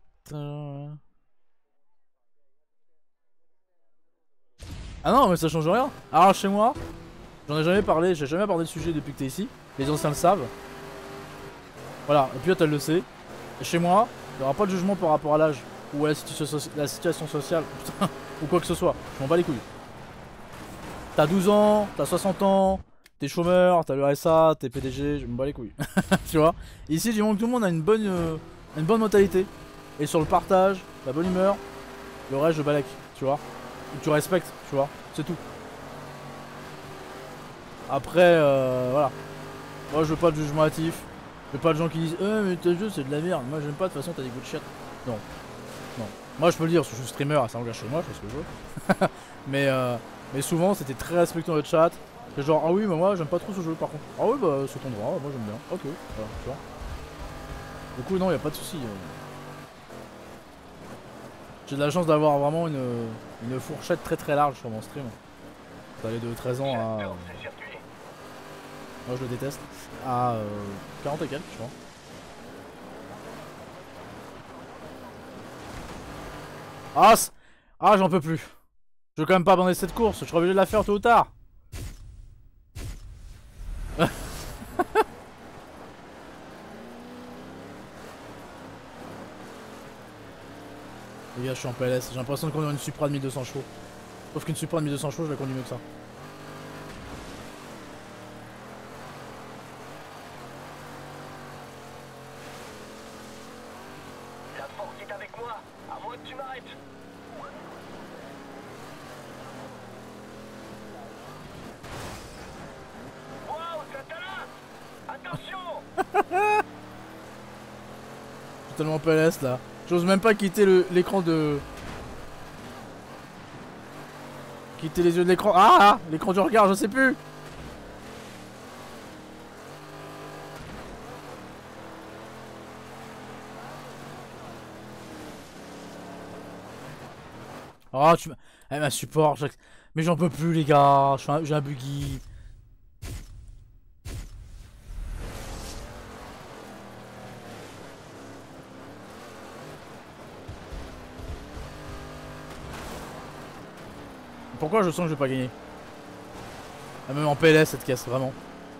Ah non mais ça change rien. Alors chez moi, j'en ai jamais parlé, j'ai jamais abordé le sujet depuis que t'es ici. Les anciens le savent. Voilà, et puis là elle le sait. Et chez moi, il n'y aura pas de jugement par rapport à l'âge ou à la situation sociale ou quoi que ce soit. Je m'en bats les couilles. T'as 12 ans, t'as 60 ans, t'es chômeur, t'as le RSA, t'es PDG, je m'en bats les couilles. Tu vois. Ici du moment que tout le monde a une bonne mentalité. Et sur le partage, la bonne humeur, le reste je balèque, tu vois. Et tu respectes, tu vois, c'est tout. Après, voilà. Moi je veux pas de jugement hâtif. Je veux pas de gens qui disent mais tes jeux c'est de la merde. Moi j'aime pas, de toute façon t'as des goûts de shit. Non. Non. Moi je peux le dire, parce que je suis streamer, ça engage chez moi, je fais ce que je veux. mais souvent c'était très respectueux dans le chat. C'est genre ah oui mais moi j'aime pas trop ce jeu par contre. Ah oui bah c'est ton droit, moi j'aime bien. Ok, voilà, tu vois. Du coup non y a pas de soucis. J'ai de la chance d'avoir vraiment une fourchette très très large sur mon stream. Ça allait de 13 ans à... moi je le déteste. À 40 et quelques je crois. Ah j'en peux plus. Je veux quand même pas abandonner cette course, je serai obligé de la faire tôt ou tard. Les gars je suis en PLS, j'ai l'impression de conduire une Supra de 1200 chevaux. Sauf qu'une Supra de 1200 chevaux je la conduis mieux que ça. être avec moi, à moins que tu m'arrêtes. Wow, Satanas! Attention! Je suis tellement PLS là. J'ose même pas quitter l'écran de... Quitter les yeux de l'écran. Ah! L'écran du regard, je sais plus! Oh, tu m'as... Elle m'a support. Mais j'en peux plus, les gars. J'ai un buggy. Pourquoi je sens que je vais pas gagner? Elle me met en PLS cette caisse, vraiment.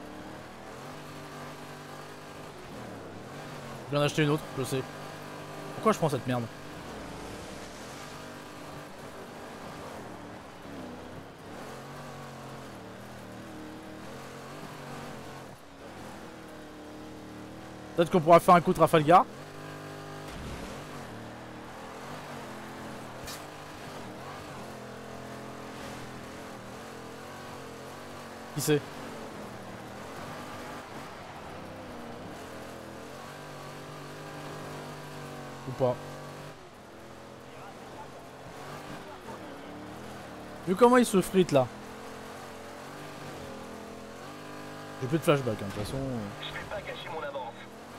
Je viens d'acheter une autre, je sais. Pourquoi je prends cette merde? Peut-être qu'on pourra faire un coup de Trafalgar. Qui sait? Ou pas. Vu comment il se frite là. J'ai plus de flashback, hein, de toute façon. Je vais pas cacher mon avance.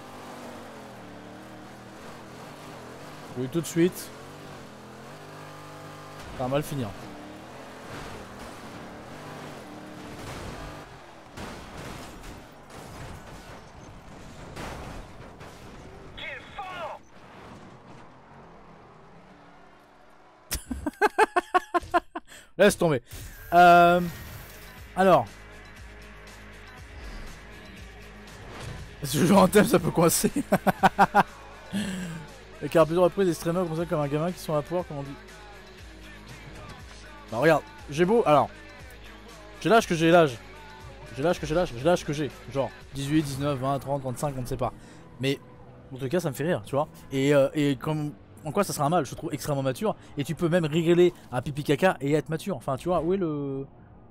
Oui, tout de suite. Ça va mal finir. Qu'il est fort! Laisse tomber. Alors. Si je joue en thème, ça peut coincer. Car à plusieurs reprises, des streamers comme ça, comme un gamin qui sont à pouvoir, comme on dit. Bah regarde, j'ai beau. Alors. J'ai l'âge que j'ai l'âge. J'ai l'âge que j'ai l'âge. J'ai l'âge que j'ai. Genre 18, 19, 20, 30, 35, on ne sait pas. Mais en tout cas, ça me fait rire, tu vois. Et comme. En quoi ça sera un mal? Je te trouve extrêmement mature. Et tu peux même rigoler à pipi caca et être mature. Enfin, tu vois, où est le.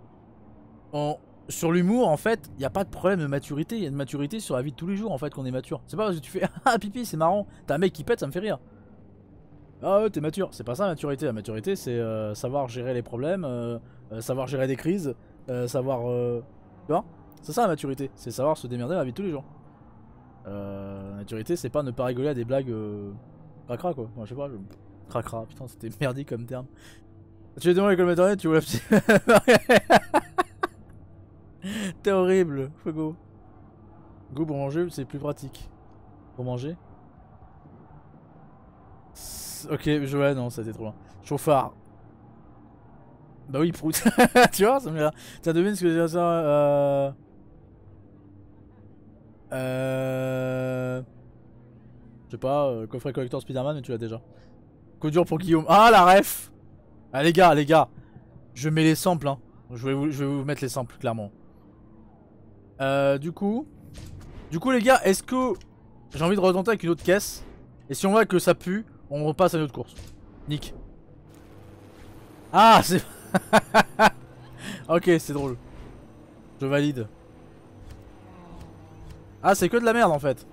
Sur l'humour, en fait, il n'y a pas de problème de maturité. Il y a de maturité sur la vie de tous les jours, en fait, qu'on est mature. C'est pas parce que tu fais ah pipi, c'est marrant. T'as un mec qui pète, ça me fait rire. Ah ouais, t'es mature. C'est pas ça la maturité. La maturité, c'est savoir gérer les problèmes, savoir gérer des crises, savoir. Tu vois? C'est ça la maturité. C'est savoir se démerder dans la vie de tous les jours. La maturité, c'est pas ne pas rigoler à des blagues. Cracra quoi. Enfin, je sais pas. Cracra, putain, c'était merdique comme terme. Tu es devant l'école maternelle, tu vois la petite. T'es horrible, Fuego. Go pour manger, c'est plus pratique. Pour manger. Ok, ouais, non, ça a été trop loin. Chauffard. Bah oui, prout. Tu vois, ça me fait. Tiens, devine ce que j'ai ça. Je sais pas, coffret collector Spider-Man, mais tu l'as déjà. Coup dur pour Guillaume. Ah la ref. Ah les gars. Je mets les samples, hein. Je vais vous mettre les samples, clairement. Du coup, les gars, est-ce que j'ai envie de retenter avec une autre caisse? Et si on voit que ça pue, on repasse à une autre course. Nick. Ah, c'est... Ok, c'est drôle. Je valide. Ah, c'est que de la merde, en fait.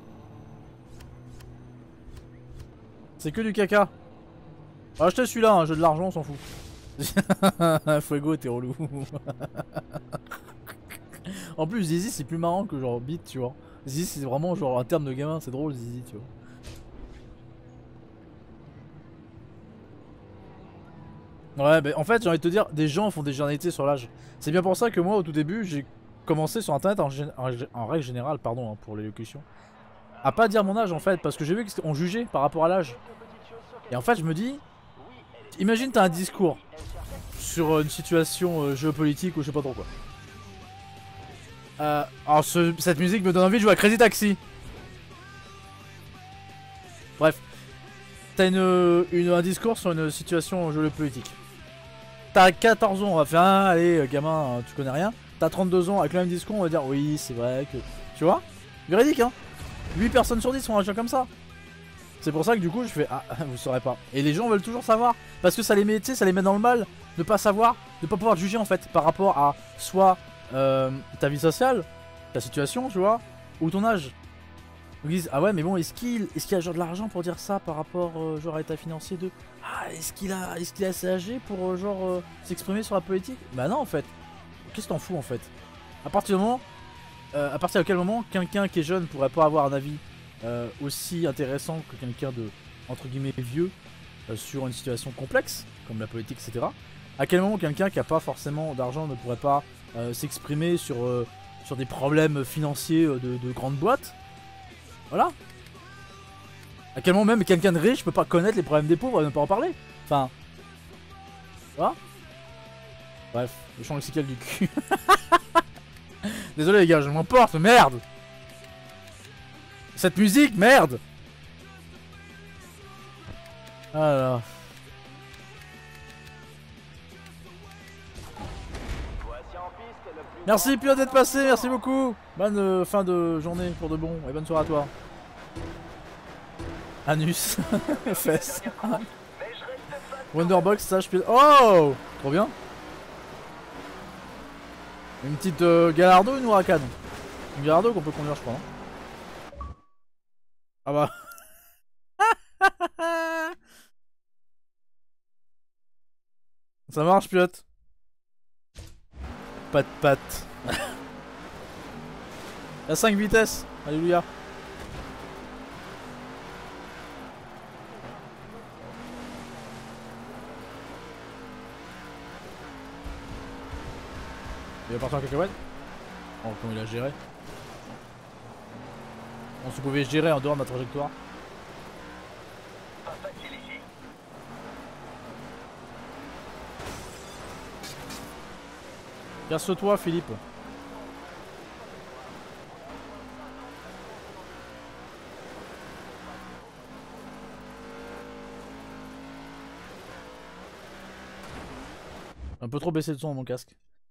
C'est que du caca. Achetez celui-là, un jeu de l'argent, on s'en fout. Fuego, t'es relou. En plus, Zizi, c'est plus marrant que genre Beat, tu vois. Zizi, c'est vraiment genre un terme de gamin, c'est drôle, Zizi, tu vois. Ouais, bah en fait, j'ai envie de te dire, des gens font des généralités sur l'âge. C'est bien pour ça que moi, au tout début, j'ai commencé sur internet en règle générale, pardon hein, pour l'élocution, à pas dire mon âge en fait, parce que j'ai vu qu'on jugeait par rapport à l'âge. Et en fait, je me dis, imagine t'as un discours sur une situation géopolitique ou je sais pas trop quoi. Alors cette musique me donne envie de jouer à Crazy Taxi. Bref, t'as un discours sur une situation géopolitique. T'as 14 ans, on va faire allez gamin, tu connais rien. T'as 32 ans avec le même discours, on va dire oui c'est vrai que... Tu vois? Véridique hein. 8 personnes sur 10 sont réagir comme ça. C'est pour ça que du coup je fais ah vous saurez pas. Et les gens veulent toujours savoir parce que ça les met, tu sais, ça les met dans le mal de pas savoir, de pas pouvoir juger en fait par rapport à soit ta vie sociale, ta situation, tu vois, ou ton âge. Ils disent ah ouais mais bon est-ce qu'il y a genre de l'argent pour dire ça par rapport genre à l'état financier de ah est-ce qu'il est assez âgé pour genre s'exprimer sur la politique. Bah non en fait. Qu'est-ce que t'en fous en fait? À partir du moment à partir de quel moment quelqu'un qui est jeune pourrait pas avoir un avis aussi intéressant que quelqu'un de entre guillemets vieux sur une situation complexe comme la politique etc. À quel moment quelqu'un qui a pas forcément d'argent ne pourrait pas s'exprimer sur des problèmes financiers de grandes boîtes? Voilà. À quel moment même quelqu'un de riche peut pas connaître les problèmes des pauvres et ne pas en parler? Enfin. Voilà. Bref, le champ lexical du cul. Désolé les gars, je m'emporte, merde. Cette musique, merde. Alors. Merci Pio d'être passé, merci beaucoup. Bonne fin de journée pour de bon et bonne soirée à toi. Anus, fesses. Wonderbox, ça je peux. Oh, trop bien. Une petite Gallardo ou une Huracan? Une Gallardo qu'on peut conduire, je crois. Non ah bah. Ça marche, pilote. Pas de patte. La 5 vitesses. Alléluia. Il va partir en cacahuète. Oh, comment il a géré. On se pouvait gérer en dehors de ma trajectoire. Pas facile ici. Casse-toi, Philippe. Un peu trop baissé de son dans mon casque.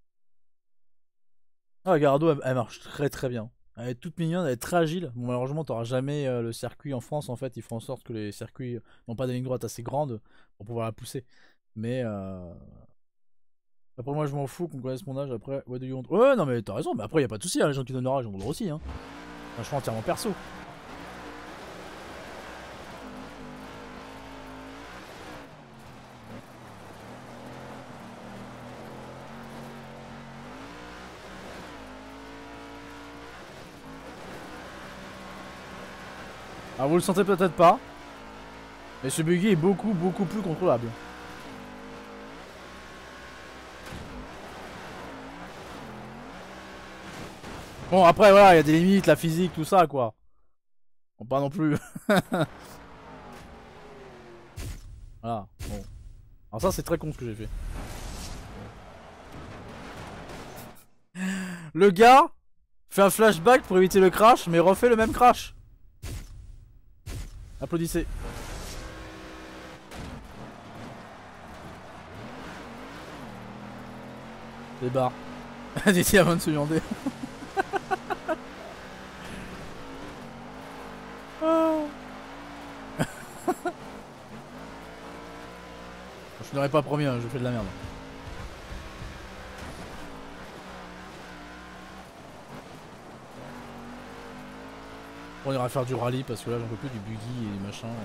Ah, la Gallardo, elle marche très très bien. Elle est toute mignonne, elle est très agile. Bon, malheureusement, t'auras jamais le circuit en France. En fait, ils font en sorte que les circuits n'ont pas des lignes droites assez grandes pour pouvoir la pousser. Mais après, moi, je m'en fous qu'on connaisse mon âge. Après, what do you want? Ouais, non, mais t'as raison. Mais après, y a pas de souci. Hein. Les gens qui donnent leur âge, ils ont le droit aussi. Hein. Enfin, je suis entièrement perso. Alors vous le sentez peut-être pas, mais ce buggy est beaucoup plus contrôlable. Bon après voilà, il y a des limites, la physique, tout ça quoi. Bon pas non plus. Voilà, bon. Alors ça c'est très con ce que j'ai fait. Le gars fait un flashback pour éviter le crash, mais refait le même crash. Applaudissez. Débarre. D'ici avant de se viander. Je n'aurais pas promis, hein, je fais de la merde. On ira faire du rallye parce que là j'en peux plus du buggy et des machins.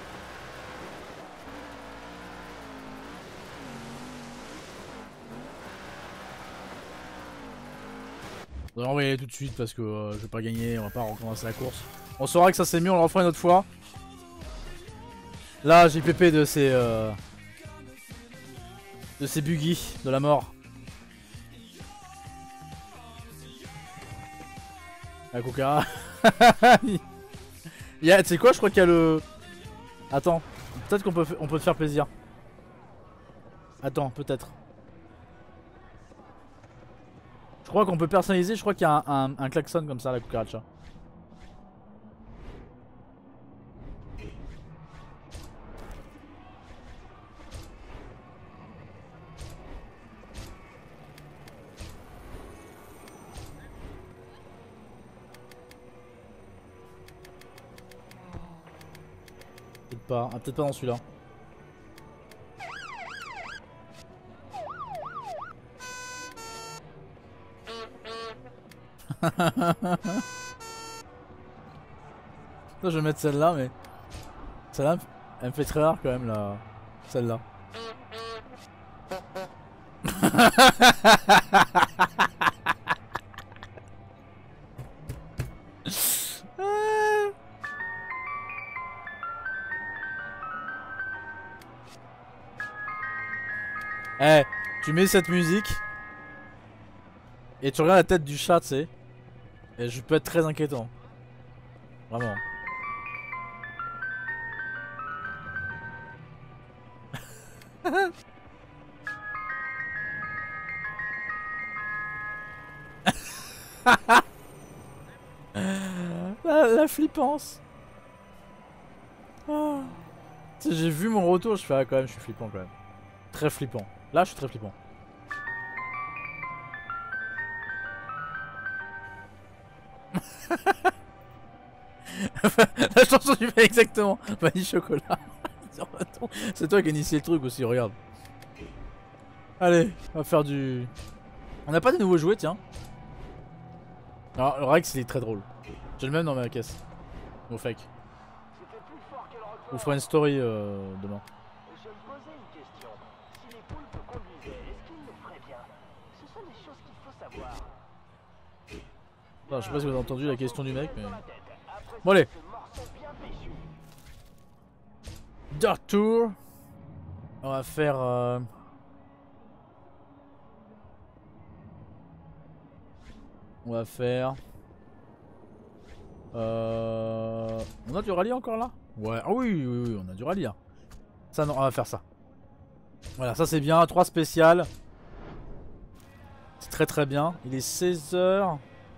On va y aller tout de suite parce que je vais pas gagner, on va pas recommencer la course. On saura que ça c'est mieux, on le refera une autre fois. Là j'ai pépé de ces buggy de la mort. La Coca. Tu sais quoi, je crois qu'il y a le... Attends, peut-être qu'on peut te faire plaisir. Attends, peut-être. Je crois qu'on peut personnaliser, je crois qu'il y a un klaxon comme ça, la cucaracha. pas. Ah, peut-être pas dans celui-là. Je vais mettre celle-là, mais celle-là, elle me fait très rare quand même, là. Celle-là. Eh, tu mets cette musique et tu regardes la tête du chat, tu sais. Et je peux être très inquiétant. Vraiment. la flippance. Oh. Tu sais, j'ai vu mon retour, je fais ah, quand même, je suis flippant quand même. Très flippant. Là, je suis très flippant. La chanson du fait exactement. Vanille chocolat. C'est toi qui as initié le truc aussi, regarde. Allez, on va faire du... On n'a pas de nouveaux jouets, tiens. Alors, le Rex, il est très drôle. J'ai le même dans ma caisse. Au fake. On fera une story demain. Je me posais une question. Si les poulpes conduisaient, est-ce qu'ils le feraient bien? Ce sont des choses qu'il faut savoir. Non, je sais pas si vous avez entendu la question du mec, mais... Bon allez. Dirt Tour. On va faire... On va faire... On a du rallye encore là? Ouais, ah oui, oui, oui, on a du rallye là. Ça non, on va faire ça. Voilà, ça c'est bien, 3 spéciales. C'est très très bien. Il est 16h.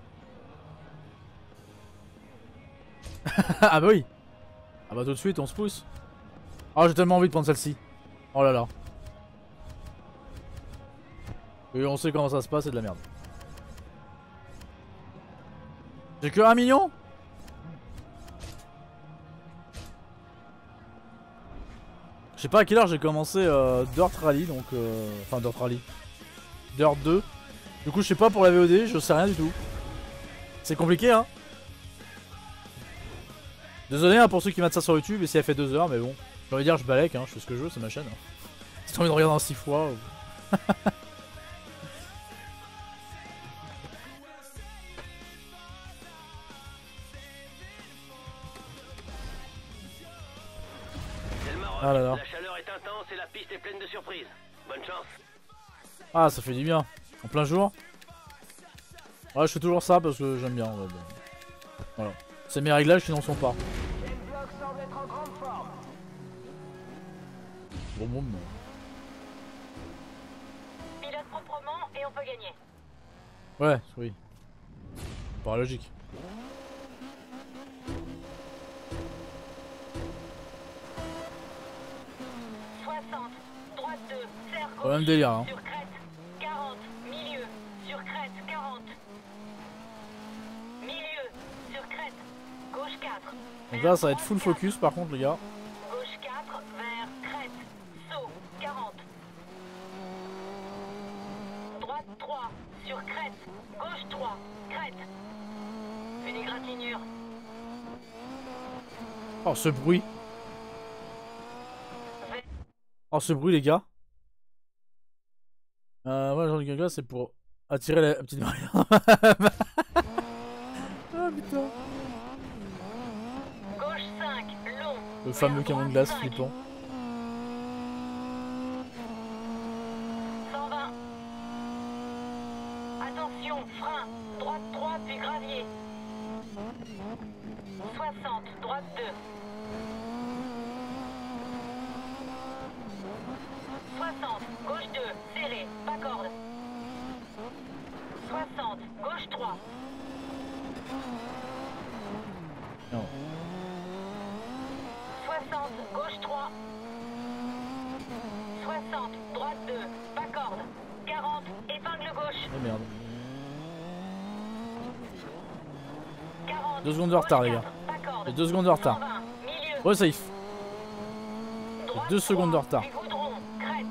Ah bah oui. Ah bah tout de suite on se pousse. Oh j'ai tellement envie de prendre celle-ci. Oh là là. Et on sait comment ça se passe, c'est de la merde. J'ai que 1 million. Je sais pas à quelle heure j'ai commencé Dirt Rally donc enfin Dirt Rally. Dirt 2. Du coup je sais pas pour la VOD, je sais rien du tout. C'est compliqué hein. Désolé hein, pour ceux qui mettent ça sur YouTube et si elle fait 2 heures mais bon. J'ai envie de dire je balèque hein, je fais ce que je veux, c'est ma chaîne. Si t'as envie de regarder en 6 fois. Ah là là. La chaleur est intense et la piste est pleine de surprises. Bonne chance. Ah ça fait du bien. En plein jour. Ouais je fais toujours ça parce que j'aime bien. Ouais, bon. Voilà. C'est mes réglages qui n'en sont pas. Block semble être en grande forme. Bon bon. Pilote proprement et on peut gagner. Ouais, oui. Par logique. Droite 2, serre Pas même délire hein. sur crête, 40, milieu, sur crête, 40. Milieu, sur crête, gauche 4. Donc là ça va être full focus par contre les gars. Gauche 4, vers crête, saut, 40. Droite 3, sur crête, gauche 3, crête. Une égratignure. Oh ce bruit. Oh ce bruit les gars. Ouais genre du gaga c'est pour attirer la petite barrière. Ah putain. Gauche 5, long. Le fameux camion de glace flippant. 120. Attention, frein. Droite 3 puis gravier. 60, droite 2. 60, gauche 2, serré, pas corde. 60, gauche 3. Non. 60, gauche 3. 60, droite 2, pas corde. 40, épingle gauche. Oh merde. 40, 2 secondes de retard les gars. pas corde. J'ai 2 secondes de retard. 120, milieu. Ouais safe. Droite 2 secondes de retard. puis goudron, crête.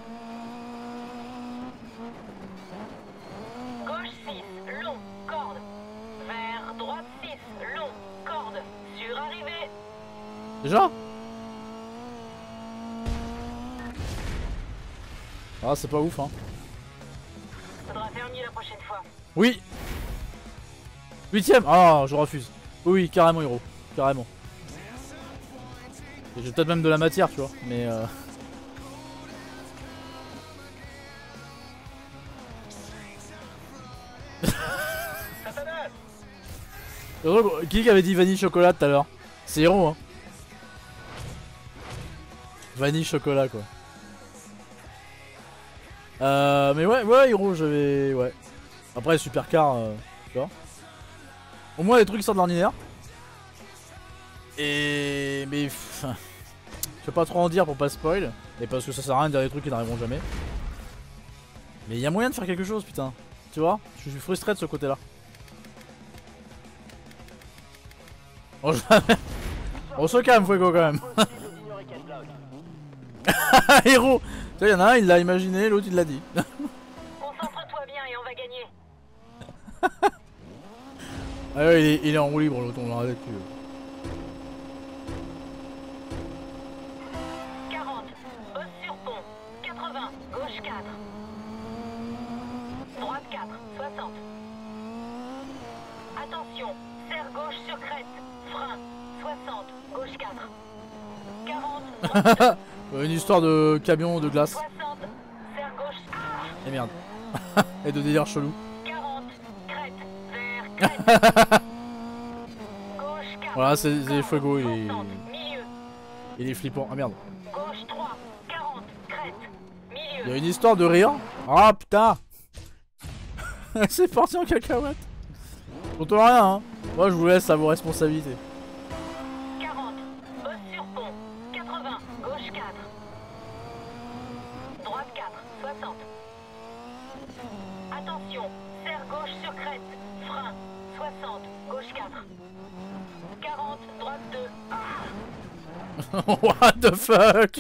Gauche 6, long, corde. Vers droite 6, long, corde. Sur arrivée. Déjà? Ah, c'est pas ouf, hein. Faudra faire mieux la prochaine fois. Oui. 8ème. Ah, je refuse. Oui, carrément, héros. Carrément. J'ai peut-être même de la matière, tu vois. Mais qui avait dit vanille chocolat tout à l'heure? C'est héros, hein. Vanille chocolat, quoi. Mais ouais, héros, j'avais. Ouais. Après, supercar, tu vois. Au moins, les trucs qui sortent de l'ordinaire. Et. Mais. Je peux pas trop en dire pour pas spoil. Et parce que ça sert à rien de dire des trucs qui n'arriveront jamais. Mais il y a moyen de faire quelque chose, putain. Tu vois? Je suis frustré de ce côté-là. On se calme, Fuego, quand même. Héros! Tu vois, y'en a un, il l'a imaginé, l'autre, il l'a dit. Concentre-toi bien et on va gagner. Ah ouais, il est en roue libre, l'autre, on l'a là-dessus. 40, bosse sur pont. 80, gauche 4. Droite 4, 60. Attention, serre gauche sur crête. Frein, 60, gauche 4. 40, droite 2, Une histoire de camion de glace. 60, serre gauche. Ah, Et merde. Et de délire chelou. 40, crête, vers crête. Gauche 4. Voilà, c'est Fuego, 60, milieu. il est flippant. Ah merde. Gauche 3, 40, crête, Il y milieu. a une histoire de rire. Ah putain. C'est parti en cacahuète. J'entends rien, hein. Moi, je vous laisse à vos responsabilités. 40, bosse sur pont. 80, gauche 4. Droite 4, 60. Attention, serre gauche sur crête. Frein, 60, gauche 4. 40, droite 2. Ah, What the fuck.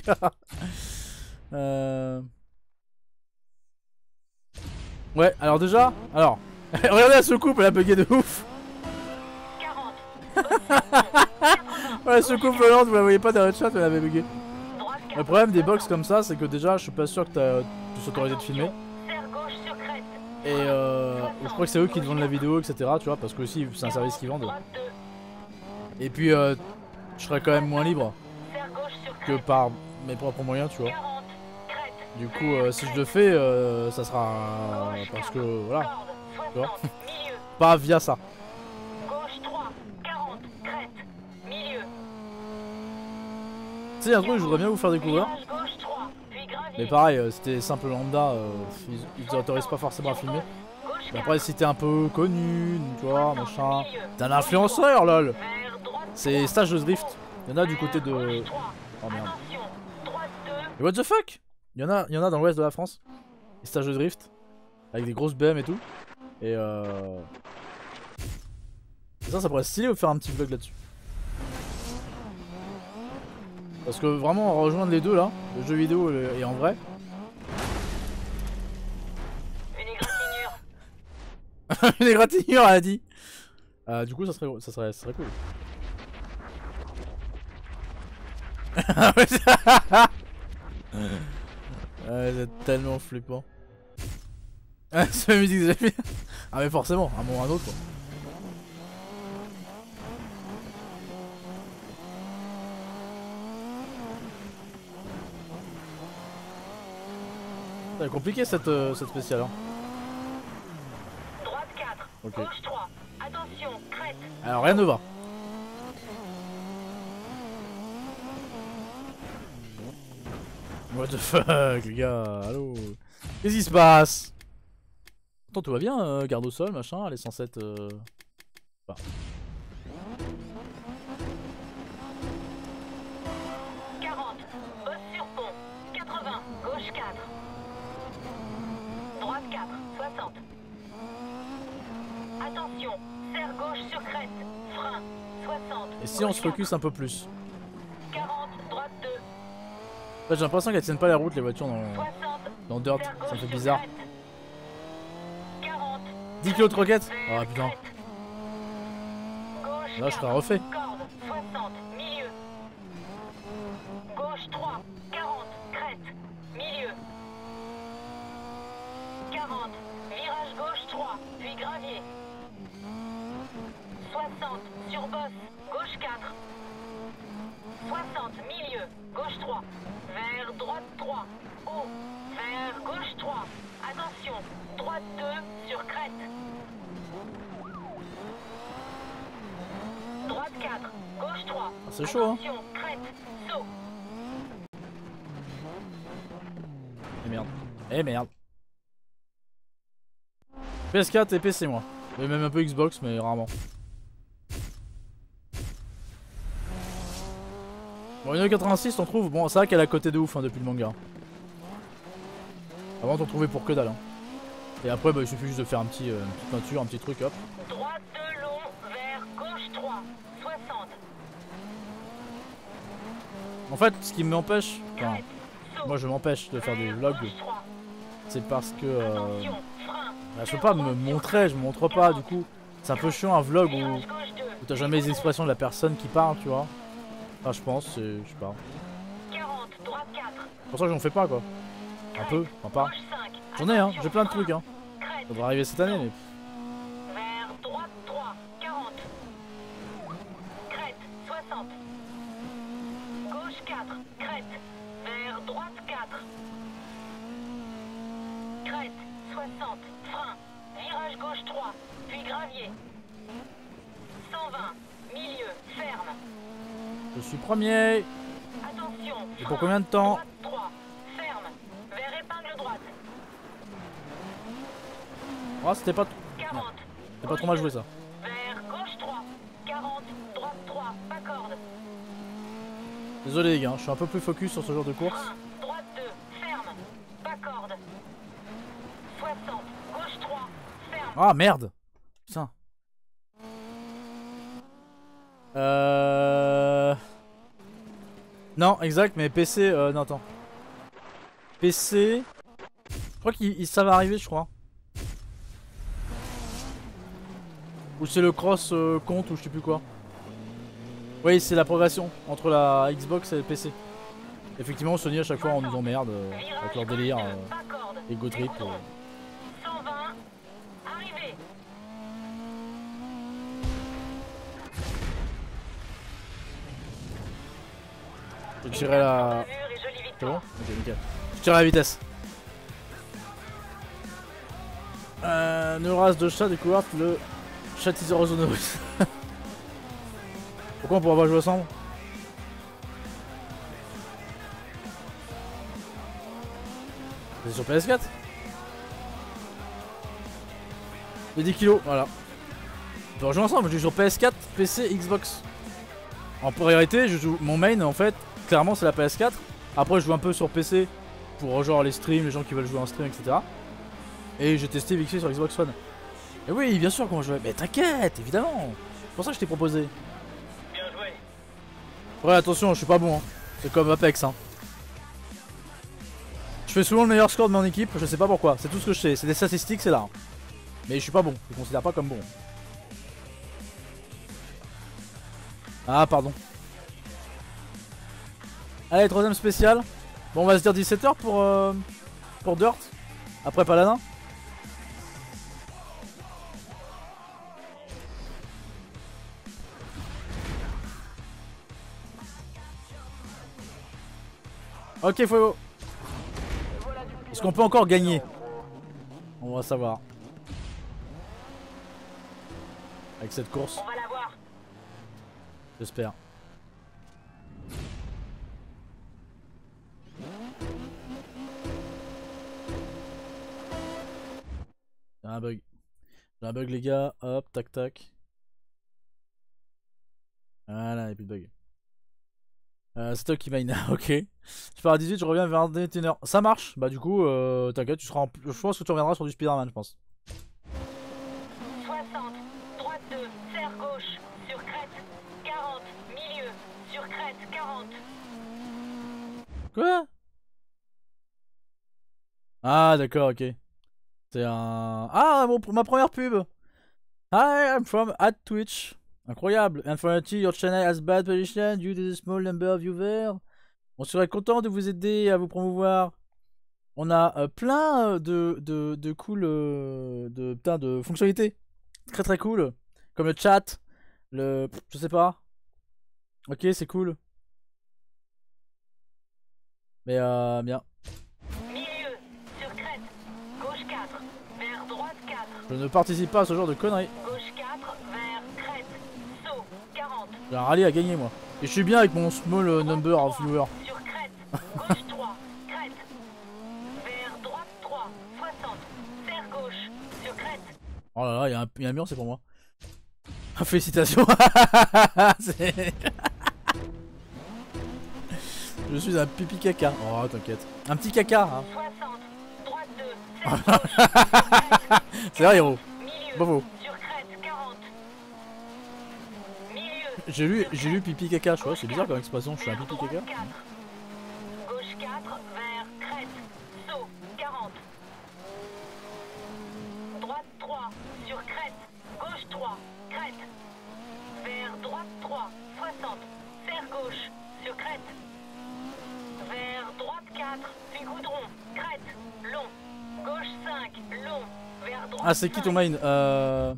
Ouais, alors déjà, alors, regardez la soucoupe, elle a bugué de ouf. 40, bosse sur pont. 80, Ouais, la soucoupe volante, vous la voyez pas dans le chat, elle avait bugué. droite 4. Le problème des box comme ça, c'est que déjà, je suis pas sûr que tu sois autorisé de filmer. Serre gauche sur crête. Et je crois que c'est eux qui te vendent la vidéo, etc. Tu vois, parce que aussi, c'est un service qu'ils vendent. Droite 2. Et puis, je serais quand même moins libre Serre gauche sur que crête. par mes propres moyens, tu vois. 40, crête. Du coup, si je le fais, ça sera parce que, voilà, Corde, tu vois. 60, milieu. Pas via ça. Gauche 3, 40, crête, milieu. Tu sais, il y a un truc que je voudrais bien vous faire découvrir. Virage gauche 3, puis gravier. Mais pareil, c'était simple lambda, ils t'autorisent pas forcément à filmer. Mais après, si t'es un peu connu, tu vois, machin. T'es un influenceur, lol. C'est stage de drift. Il y en a du côté de. Oh merde. Mais what the fuck? Il y en a dans l'ouest de la France. Des stages de drift. Avec des grosses BM et tout. Et ça pourrait être stylé de faire un petit vlog là-dessus. Parce que vraiment, rejoindre les deux là, le jeu vidéo et en vrai. Une égratignure. Une égratignure, elle a dit. Du coup, ça serait cool. C'est tellement flippant. C'est la musique que j'ai fait. Ah mais forcément, un moment ou un autre quoi. C'est compliqué cette spéciale hein. Droite 4, Ok. gauche 3. Attention, crête. Alors rien ne va. What the fuck les gars, allô. Qu'est-ce qui se passe? Attends, tout va bien, garde au sol, machin, elle est censée être... Enfin. 40, bosse sur pont. 80, gauche 4. Droite 4, 60. Attention, serre gauche sur crête. Frein, 60. Et si on gauche se focus 4. un peu plus? 40, droite 2. J'ai l'impression qu'elles tiennent pas la route les voitures 60, dans Dirt, vers ça me gauche fait sur bizarre. crête. 40, 10 kilos de croquettes. vers Ah putain, crête. Gauche là je serais 4, refait. corde, 60, milieu. Gauche 3, 40, crête, milieu. 40, virage gauche 3, puis gravier. 60, sur bosse, gauche 4. 60, milieu, gauche 3. Vers droite 3, haut. Vers gauche 3. Attention, droite 2, sur crête. Droite 4, gauche 3. Ah, c'est chaud, hein. Attention, crête, saut. Eh merde. Eh merde. PS4 et PC moi. Et même un peu Xbox mais rarement. Bon, une 86 on trouve, bon c'est vrai qu'elle est à côté de ouf hein, depuis le manga. Avant t'en trouvais pour que dalle hein. Et après bah, il suffit juste de faire une petite peinture, un petit truc hop. Droite 2 long, vers gauche 3. 60. En fait ce qui m'empêche, enfin Crête, saut. moi je m'empêche de faire des Vers vlogs, gauche 3. c'est parce que Attention, frein. bah, je peux pas me montrer, je me montre pas du coup. C'est un peu chiant un vlog où Virage gauche 2. t'as jamais les expressions de la personne qui parle tu vois. Enfin je pense, je sais pas. 40, droite 4. C'est pour ça que j'en fais pas quoi. Un peu, enfin pas. Gauche 5. J'en ai hein, Attention, j'ai plein de frein. trucs hein. Crête, Ça devrait arriver cette année mais... vers droite 3. 40. Crête, 60. Gauche 4. Crête, vers droite 4. Crête, 60. Frein. Virage gauche 3. Puis gravier. 120. Milieu, ferme. Je suis premier. Attention. Et frein. pour combien de temps? Droite 3. Ferme. Vers épingle droite. Ah c'était pas... 40. C'est pas trop mal joué ça. Vers gauche 3. 40. Droite 3. Pas corde. Désolé les gars, je suis un peu plus focus sur ce genre de course. Frein. Droite 2. Ferme. Pas corde. 60. Gauche 3. Ferme. Ah merde. Putain. Non, exact, mais PC... non, attends. PC... Je crois qu'il ça va arriver, je crois. Ou c'est le cross compte ou je sais plus quoi. Oui, c'est la progression entre la Xbox et le PC. Effectivement, Sony à chaque fois on nous emmerde avec leur délire Pas corde. Ego Trip. 120. Arrivé. Je tirerai la... Bravure et jolie C'est bon? victoire. Ok, nickel. Je tire la vitesse. Une race de chat découverte, le Chatizorozonovis. Pourquoi on pourra pas jouer ensemble? C'est sur PS4? Les 10 kilos, voilà. On peut rejouer ensemble, je joue sur PS4, PC, Xbox. En priorité, je joue mon main en fait, clairement c'est la PS4. Après je joue un peu sur PC pour genre les streams, les gens qui veulent jouer en stream, etc. Et j'ai testé vite fait sur Xbox One. Et oui, bien sûr qu'on va jouer. Mais t'inquiète, évidemment. C'est pour ça que je t'ai proposé. Bien joué. Ouais, attention, je suis pas bon. Hein. C'est comme Apex. Hein. Je fais souvent le meilleur score de mon équipe, je sais pas pourquoi. C'est tout ce que je sais. C'est des statistiques, c'est là. Hein. Mais je suis pas bon. Je me considère pas comme bon. Ah, pardon. Allez, troisième spécial. Bon, on va se dire 17h pour Dirt. Après Paladin. Ok, faut... Est-ce qu'on peut encore gagner? On va savoir. Avec cette course, On va la voir. j'espère. J'ai un bug. J'ai un bug les gars. Hop, tac tac. Voilà, y'a plus de bug. C'est toi qui mine, ok. Je pars à 18, je reviens vers 21h. Ça marche, bah du coup, t'inquiète, tu seras en... Je pense que tu reviendras sur du Spider-Man, je pense. 60. Droite 2. Serre gauche. Sur crête. 40. Milieu. Sur crête. 40. Quoi? Ah d'accord, ok. C'est un... Ah, bon, pour ma première pub. Hi, I'm from @Twitch. Incroyable. Unfortunately, your channel has bad position due to the small number of viewers. On serait content de vous aider à vous promouvoir. On a plein de cool... putain, de fonctionnalités. Très très cool. Comme le chat. Le... Je sais pas. Ok, c'est cool. Mais bien. Milieu, sur crête. Gauche 4, vers droite 4. Je ne participe pas à ce genre de conneries. Gauche 4, vers crête. Saut, 40. J'ai un rallye à gagner moi. Et je suis bien avec mon small number of viewers. Sur crête. Gauche 3, crête. Vers droite 3, 60. Serre gauche, sur crête. Oh là là, il y a un mur, c'est pour moi. Félicitations. C'est- Je suis un pipi caca. Oh t'inquiète. Un petit caca hein. 60, droite 2, serre gauche. C'est un héros. Milieu, Bravo. sur crête 40. Milieu. J'ai lu pipi caca, je vois, c'est bizarre comme expression, je suis un pipi caca. Droite 4. Gauche 4, vers crête. Saut, 40. Droite 3, sur crête. Gauche 3, crête. Vers droite 3, 60. Serre gauche, sur crête. Vers droite 4, puis goudron, crête, long. Gauche 5, long. Vers droite Ah c'est qui ton 5. main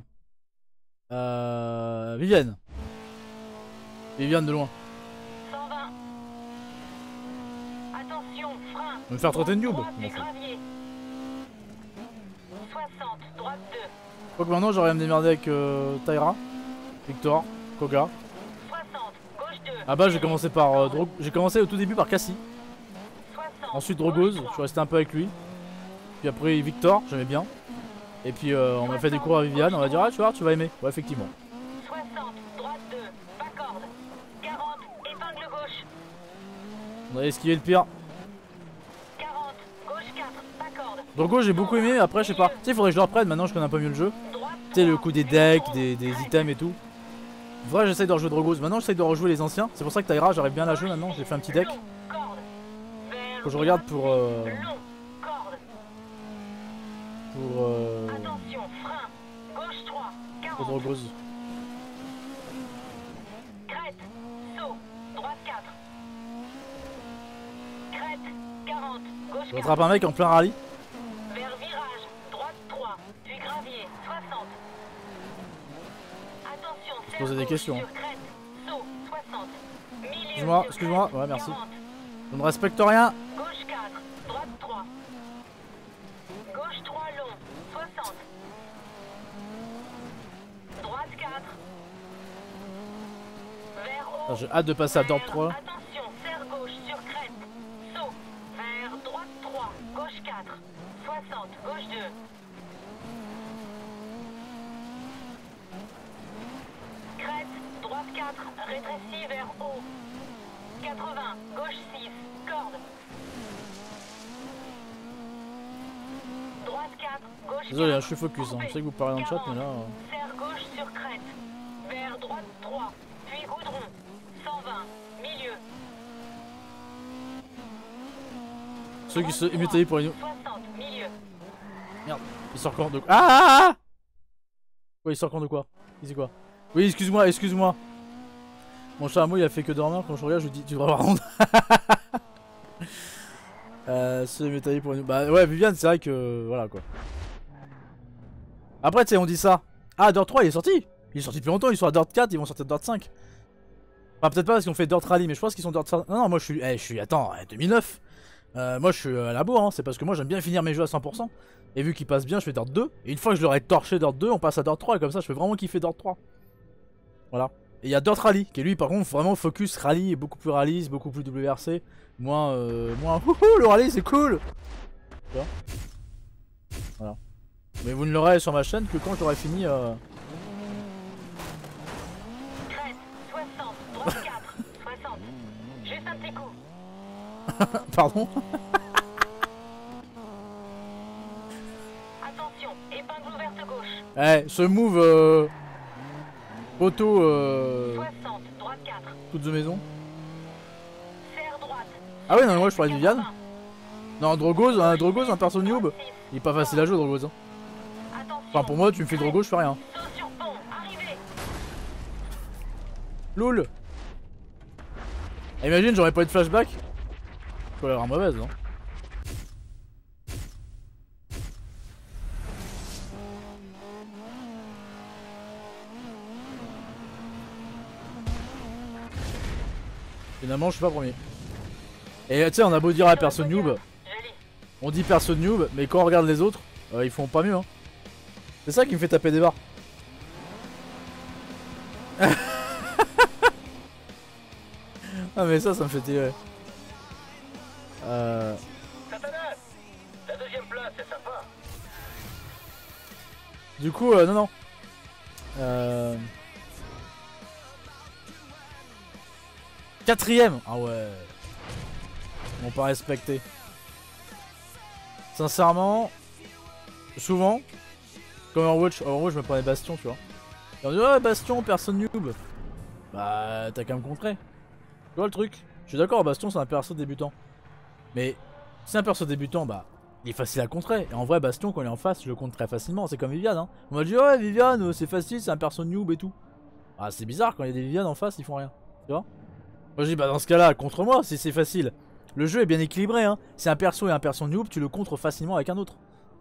Viviane. Viviane de loin. 120. Attention, frein. Je vais me faire traiter de noob. Droite Bon, du c'est- gravier. 60, droite 2. Quoique maintenant j'aurais à me démerder avec Tyra, Victor, Koga. 60, gauche 2. Ah bah j'ai commencé par j'ai commencé au tout début par Cassie. 60, Ensuite gauche Drogoz, je 3. suis resté un peu avec lui. Puis après Victor, j'aimais bien. Et puis on m'a fait découvrir Viviane, on va dire ah tu vois tu vas aimer. Ouais effectivement. 60, droite 2. Pas corde. 40, épingle gauche. On a esquivé le pire. 40, gauche 4. Pas corde. Drogo j'ai beaucoup aimé mais après je sais pas. Tu sais il faudrait que je le reprenne maintenant je connais un peu mieux le jeu. Droite Tu sais le 3, coup des puis decks, goudron, des crête. items et tout. Vrai j'essaye de rejouer Drogoz. Maintenant j'essaye de rejouer les anciens. C'est pour ça que Tyra j'arrive bien à la jouer maintenant, j'ai fait un petit deck. Long, corde. Vers Faut que je regarde droite pour six, long, corde. pour Attention, frein. Gauche 3, 40. pour Drogoz. Crête, saut, droite 4. Crête, 40, gauche Je 4. rattrape un mec en plein rallye. Vers virage, droite 3, puis gravier, 60. Attention, serre poser des gauche questions. sur crête, saut, 60. Milieu Excuse-moi, sur excuse-moi. crête, Ouais, merci. 40. Je ne respecte rien. Gauche 4, droite 3. Gauche 3 long, 60. Droite 4. Vers haut. Ah, j'ai hâte de passer à vers- Dord 3. Attention, serre gauche sur crête. Saut. Vers droite 3. Gauche 4. 60. Gauche 2. Crête. Droite 4. Rétrécis vers haut. 80. Gauche 6. Corde. Droite 4. Gauche Désolé, 4. hein, je suis focus. Hein. Je sais que vous parlez dans le chat, mais là. 40. Serre gauche sur crête. Vers droite 3. Puis goudron. 120. Milieu. Ceux qui se imitaient pour les. 60. Milieu. Merde, il sort quand de quoi? Ah! Ouais, il sort quand de quoi? Il dit quoi? Oui, excuse-moi, excuse-moi. Mon chameau il a fait que dormir. Quand je regarde, je lui dis tu devrais avoir honte. C'est métaillé pour une. Bah ouais, Viviane, c'est vrai que. Voilà quoi. Après, tu sais, on dit ça. Ah, Dirt 3 il est sorti. Il est sorti depuis longtemps. Ils sont à Dirt 4, ils vont sortir Dirt 5. Enfin, peut-être pas parce qu'ils ont fait Dirt Rally, mais je pense qu'ils sont Dirt 5. Non, non, moi je suis. Je suis. Attends, 2009. Moi je suis à la bourre, hein. C'est parce que moi j'aime bien finir mes jeux à 100%. Et vu qu'ils passent bien, je fais Dirt 2. Et une fois que je leur ai torché Dirt 2, on passe à Dirt 3. Et comme ça, je fais vraiment kiffer Dirt 3. Voilà. Et il y a Dirt Rally, qui est lui par contre vraiment focus rallye, et beaucoup plus rallye, beaucoup plus WRC. Moins. Wouhou, le rallye c'est cool! Tu vois. Voilà. Mais vous ne l'aurez sur ma chaîne que quand j'aurai fini. Crête. 60. Droite 4. 60. Juste un petit coup. Pardon? Attention. Épingle ouverte gauche. Eh, ce move. Auto. 60. Droite 4. Toutes de maison. Serre droite. Ah ouais, non, moi je parlais de Viviane. 80. Non, Drogos, un perso noob. Il est pas facile à jouer, Drogos. Hein. Enfin, pour moi, tu me fais Drogos, je fais rien. Saut sur pont, arrivez. Loul. Imagine, j'aurais pas eu de flashback. Je l'air mauvaise, hein. Finalement, je suis pas premier. Et tu sais, on a beau dire à perso noob, Joli. on dit perso noob, mais quand on regarde les autres, ils font pas mieux. Hein. C'est ça qui me fait taper des barres. Ah mais ça me fait tirer. Satanas, la deuxième place, c'est sympa. Du coup, non. Quatrième. Ah ouais. On pas respecté. Sincèrement, souvent, comme Overwatch, je me prenais Bastion, tu vois. Et on dit ouais Bastion, personne noob. Bah t'as qu'à me contrer. Tu vois le truc. Je suis d'accord, Bastion c'est un perso débutant. Mais si c'est un perso débutant, bah il est facile à contrer. Et en vrai Bastion quand il est en face, je le contre très facilement. C'est comme Viviane hein. On m'a dit ouais Viviane c'est facile, c'est un perso noob et tout. Ah c'est bizarre quand il y a des Viviane en face, ils font rien. Tu vois. Moi je dis bah dans ce cas là, contre moi si c'est facile. Le jeu est bien équilibré hein. Si un perso et un perso noob, tu le contres facilement avec un autre.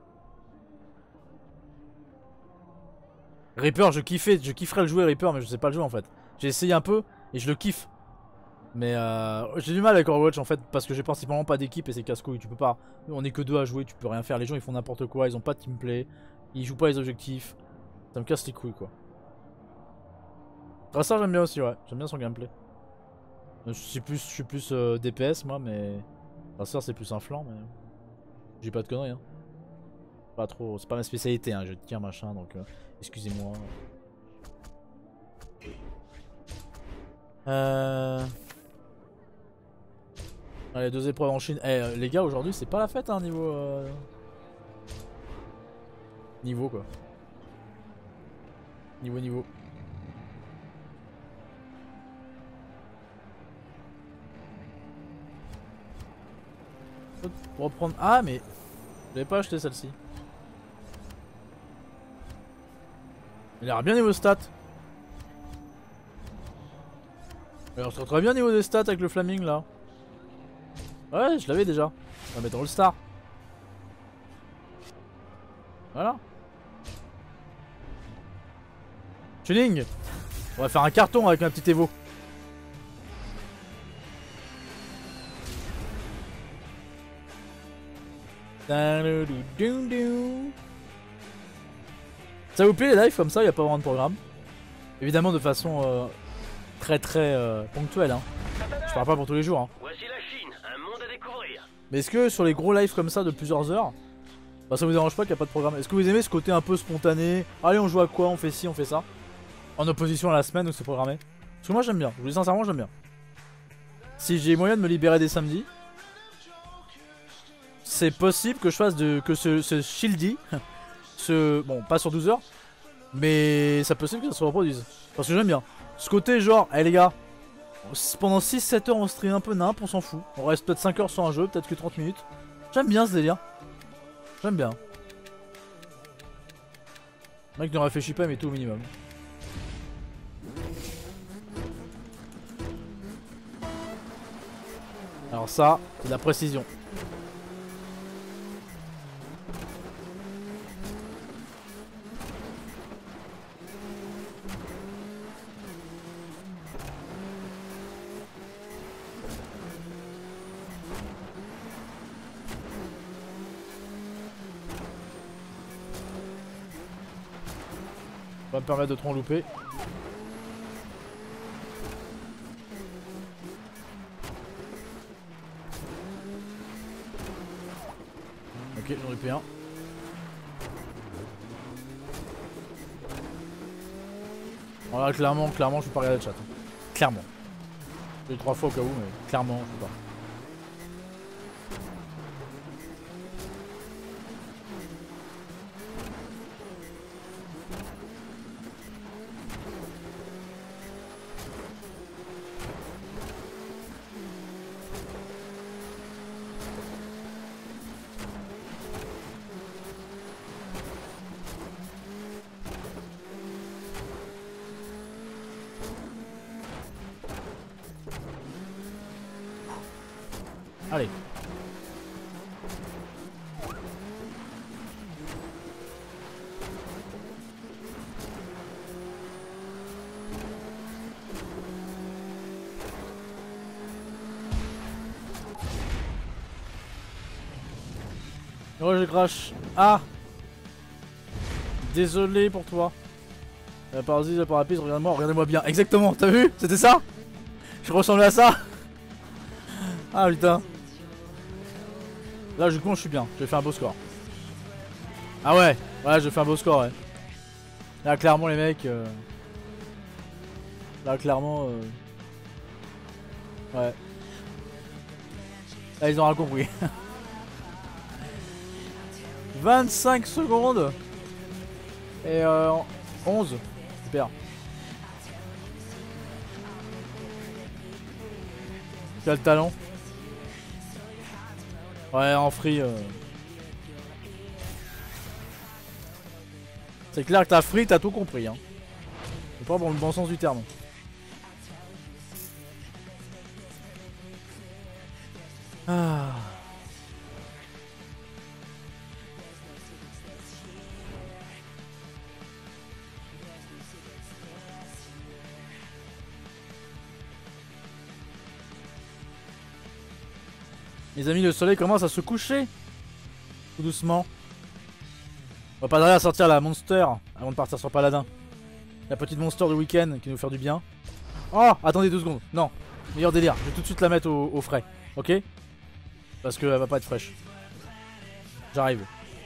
Reaper, je kifferais le jouer Reaper, mais je sais pas le jouer en fait. J'ai essayé un peu et je le kiffe. Mais j'ai du mal avec Overwatch en fait parce que j'ai principalement pas d'équipe et c'est casse-couille. Tu peux pas. On est que deux à jouer, tu peux rien faire. Les gens ils font n'importe quoi, ils ont pas de teamplay, ils jouent pas les objectifs. Ça me casse les couilles quoi. Tracer j'aime bien aussi ouais, j'aime bien son gameplay. Je suis plus DPS moi mais. Tracer c'est plus un flanc mais. J'ai pas de conneries hein. Pas trop, c'est pas ma spécialité hein, je tiens machin donc excusez-moi. Allez, 2 épreuves en Chine. Eh les gars aujourd'hui c'est pas la fête hein niveau niveau quoi. Niveau. Pour reprendre. Ah mais j'avais pas acheté celle-ci. Il a l'air bien niveau stats. Alors on se retrouve bien niveau des stats avec le Flaming là. Ouais je l'avais déjà. On va mettre All Star. Voilà. Tuning. On va faire un carton avec un petit Evo. Ça vous plaît les lives comme ça, il n'y a pas vraiment de programme. Évidemment de façon très ponctuelle hein. Je parle pas pour tous les jours hein. Voici la Chine, un monde à découvrir. Mais est-ce que sur les gros lives comme ça de plusieurs heures, bah ça vous dérange pas qu'il n'y a pas de programme? Est-ce que vous aimez ce côté un peu spontané? Allez on joue à quoi? On fait ci, on fait ça. En opposition à la semaine où c'est programmé. Parce que moi j'aime bien, je vous dis sincèrement j'aime bien. Si j'ai moyen de me libérer des samedis, c'est possible que je fasse que ce shieldy, bon pas sur 12 heures, mais ça peut possible que ça se reproduise. Parce que j'aime bien. Ce côté genre, les gars, pendant 6-7 heures on stream un peu nimp, on s'en fout. On reste peut-être 5 heures sur un jeu, peut-être que 30 minutes. J'aime bien ce délire. J'aime bien. Le mec ne réfléchit pas mais tout au minimum. Alors ça, c'est de la précision. Ça va me permettre de trop en louper. Ok, j'en ai pris un. Alors là, clairement, je peux pas regarder le chat. Clairement. J'ai eu 3 fois au cas où, mais clairement, je peux pas. Allez. Oh, je crash. Ah! Désolé pour toi. La parodie de la parapluie, regarde-moi, regardez-moi bien. Exactement, t'as vu? C'était ça? Je ressemblais à ça? Ah putain. Là, du coup, je suis bien. J'ai fait un beau score. Ah ouais, ouais, j'ai fait un beau score, ouais. Là, clairement, les mecs. Là, clairement. Ouais. Là, ils ont rien compris. 25 secondes. Et 11. Super. Quel talent. Ouais, en free. C'est clair que t'as free, t'as tout compris. Hein. C'est pas dans le bon sens du terme. Ah. Les amis, le soleil commence à se coucher. Tout doucement. On va pas tarder à sortir la monster avant de partir sur Paladin. La petite monster de week-end qui va nous faire du bien. Oh, attendez 2 secondes. Non, meilleur délire. Je vais tout de suite la mettre au frais. Ok? Parce qu'elle va pas être fraîche. J'arrive.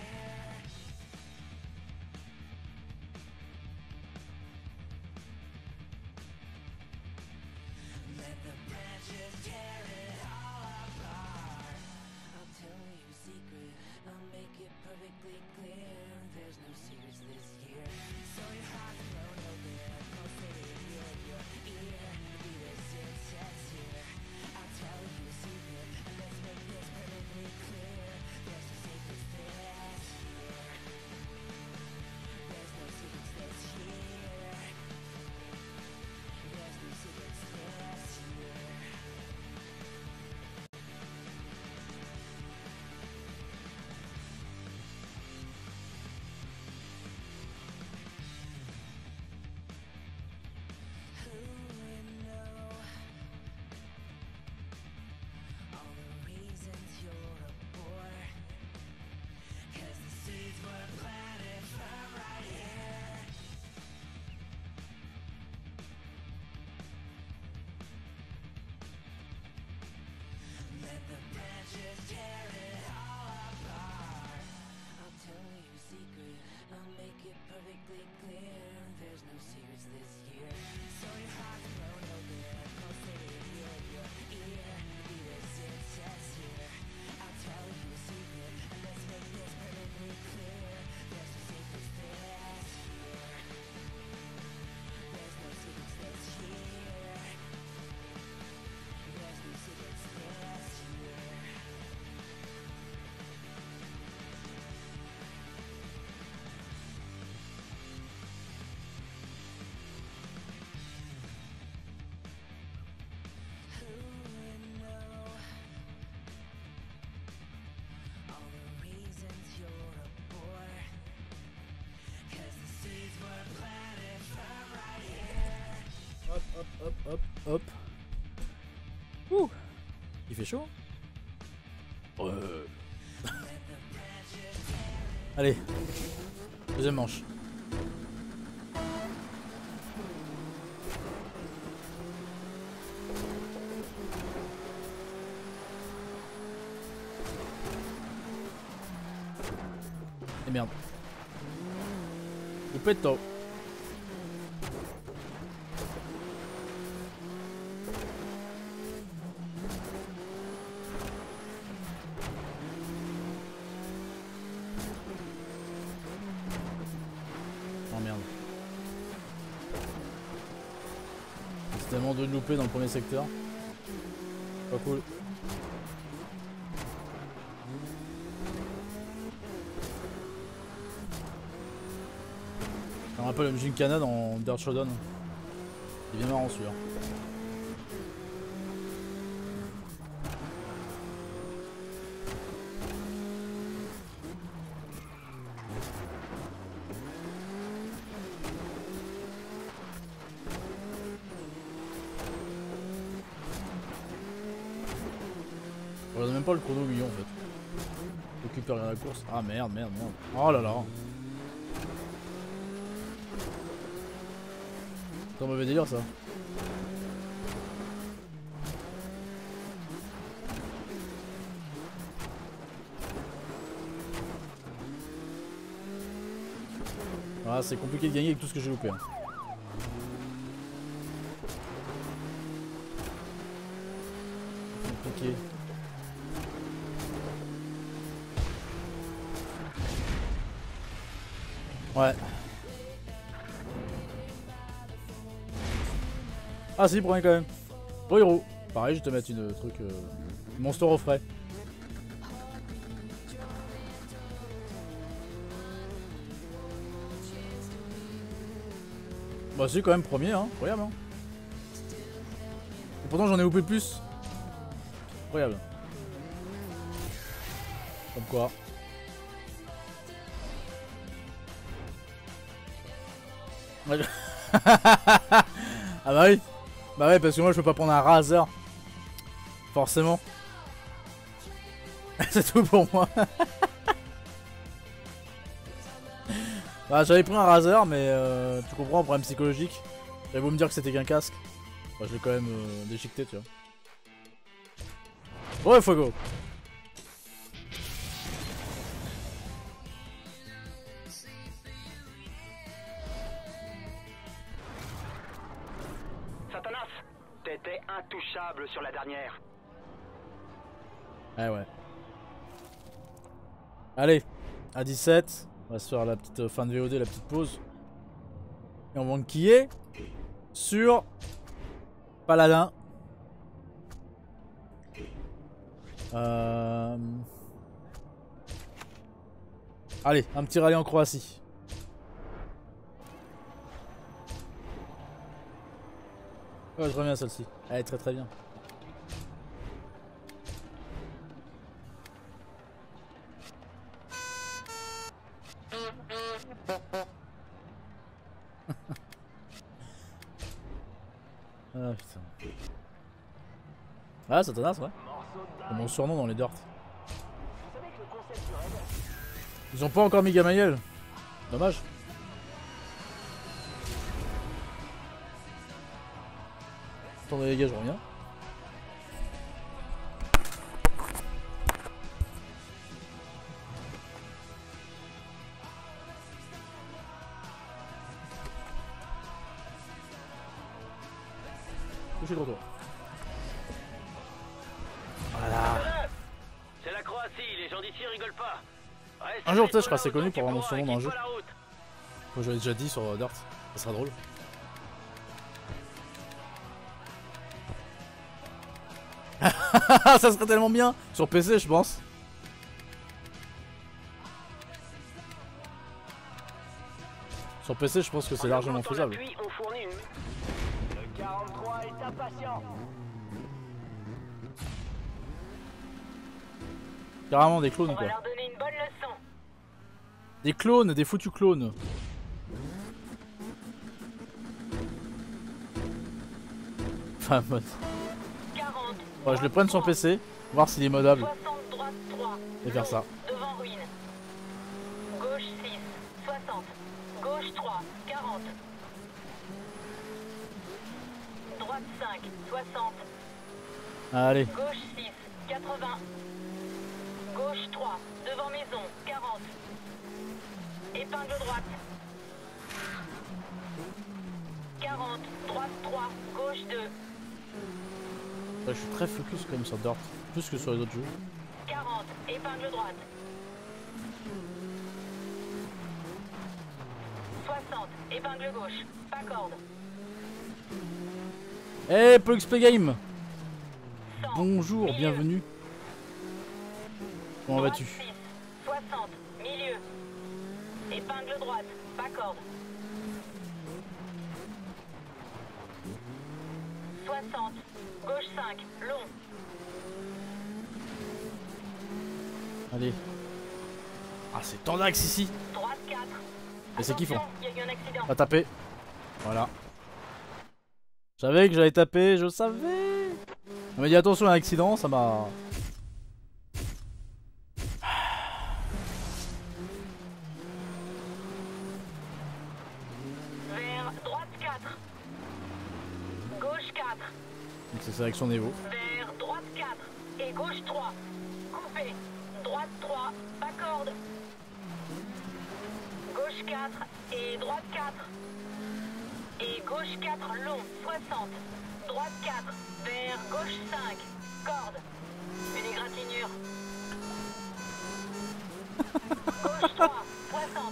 Hop, hop. Ouh. Il fait chaud. Allez. Deuxième manche. Et merde. Le péto. Tellement de louper dans le premier secteur. Pas cool. Ça me rappelle le Gymkhana dans Dirt Showdown. Il est bien marrant celui-là. pas le chrono million en fait. Récupérer la course. Ah merde, merde, merde. Oh là là. C'est un mauvais délire ça. Ah, c'est compliqué de gagner avec tout ce que j'ai loupé. Hein. Compliqué. Ouais. Ah si, premier quand même. Bon héros. Pareil, je vais te mettre une truc monster au frais. Bah c'est quand même premier, hein. Incroyable, hein. Et pourtant j'en ai loupé plus. Incroyable. Comme quoi. Ah bah oui. Bah ouais, parce que moi je peux pas prendre un raser. Forcément. C'est tout pour moi. Bah j'avais pris un raser mais tu comprends, un problème psychologique. J'avais beau me dire que c'était qu'un casque. Bah je l'ai quand même déchiqueté, tu vois. Ouais, Fuego. Satanas, t'étais intouchable sur la dernière. Ouais. Allez, à 17. On va se faire la petite fin de VOD, la petite pause. Et on va enquiller sur Paladin. Allez, un petit rallye en Croatie. Ouais, très bien celle-ci. Elle est très très bien. Ah putain. Ah, Satanas, ouais. C'est mon surnom dans les Dirt. Ils ont pas encore mis Gamaliel. Dommage. Attendez les gars, je reviens. Je suis de retour. Voilà. C'est la Croatie, les gens d'ici rigolent pas. Ouais, Un jour peut-être je serai assez connu pour avoir mon surnom dans un jeu. Moi j'avais déjà dit sur Dirt, ça sera drôle. Ça serait tellement bien sur PC je pense. Sur PC je pense que c'est largement faisable. Le 43 est impatient. Carrément des clones On va quoi. leur donner une bonne leçon. Des clones, des foutus clones. Enfin mode. 40. Ouais, je le prenne sur PC, voir s'il est modable. 60 droite 3. Et faire ça. Devant ruine. Gauche 6. 60. Gauche 3. 40. Droite 5. 60. Allez. Gauche 6. 80. Gauche 3. Devant maison. 40. Épingle droite. 40. Droite 3. Gauche 2. Ouais, je suis très focus quand même sur Dirt, plus que sur les autres jeux. 40. Épingle droite. 60. Épingle gauche. Pas corde. Hey PluxP Game. 100. Bonjour, Milieu. bienvenue. Comment Droite vas-tu? 6. 60. Milieu. Épingle droite. Pas corde. 60. Gauche 5. Long. Allez. Ah c'est Tendax ici. Droite 4. Mais c'est kiffant. Il y a eu un accident. Va taper. Voilà. Je savais que j'allais taper, je savais. On m'a dit attention à un accident, ça m'a... C'est sélection Nevo. Vers droite 4 et gauche 3. Coupé. Droite 3, pas corde. Gauche 4 et droite 4. Et gauche 4 long, 60. Droite 4, vers gauche 5. Corde. Une égratignure. Gauche 3, 60.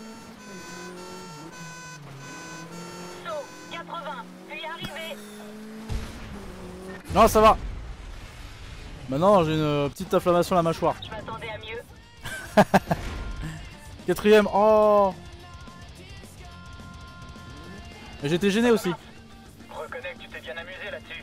Saut, 80. Puis arrivé. Non, ça va. Maintenant, j'ai une petite inflammation à la mâchoire. Je m'attendais à mieux. 4ème, oh. Et j'étais gêné aussi. Reconnais que tu t'es bien amusé là-dessus.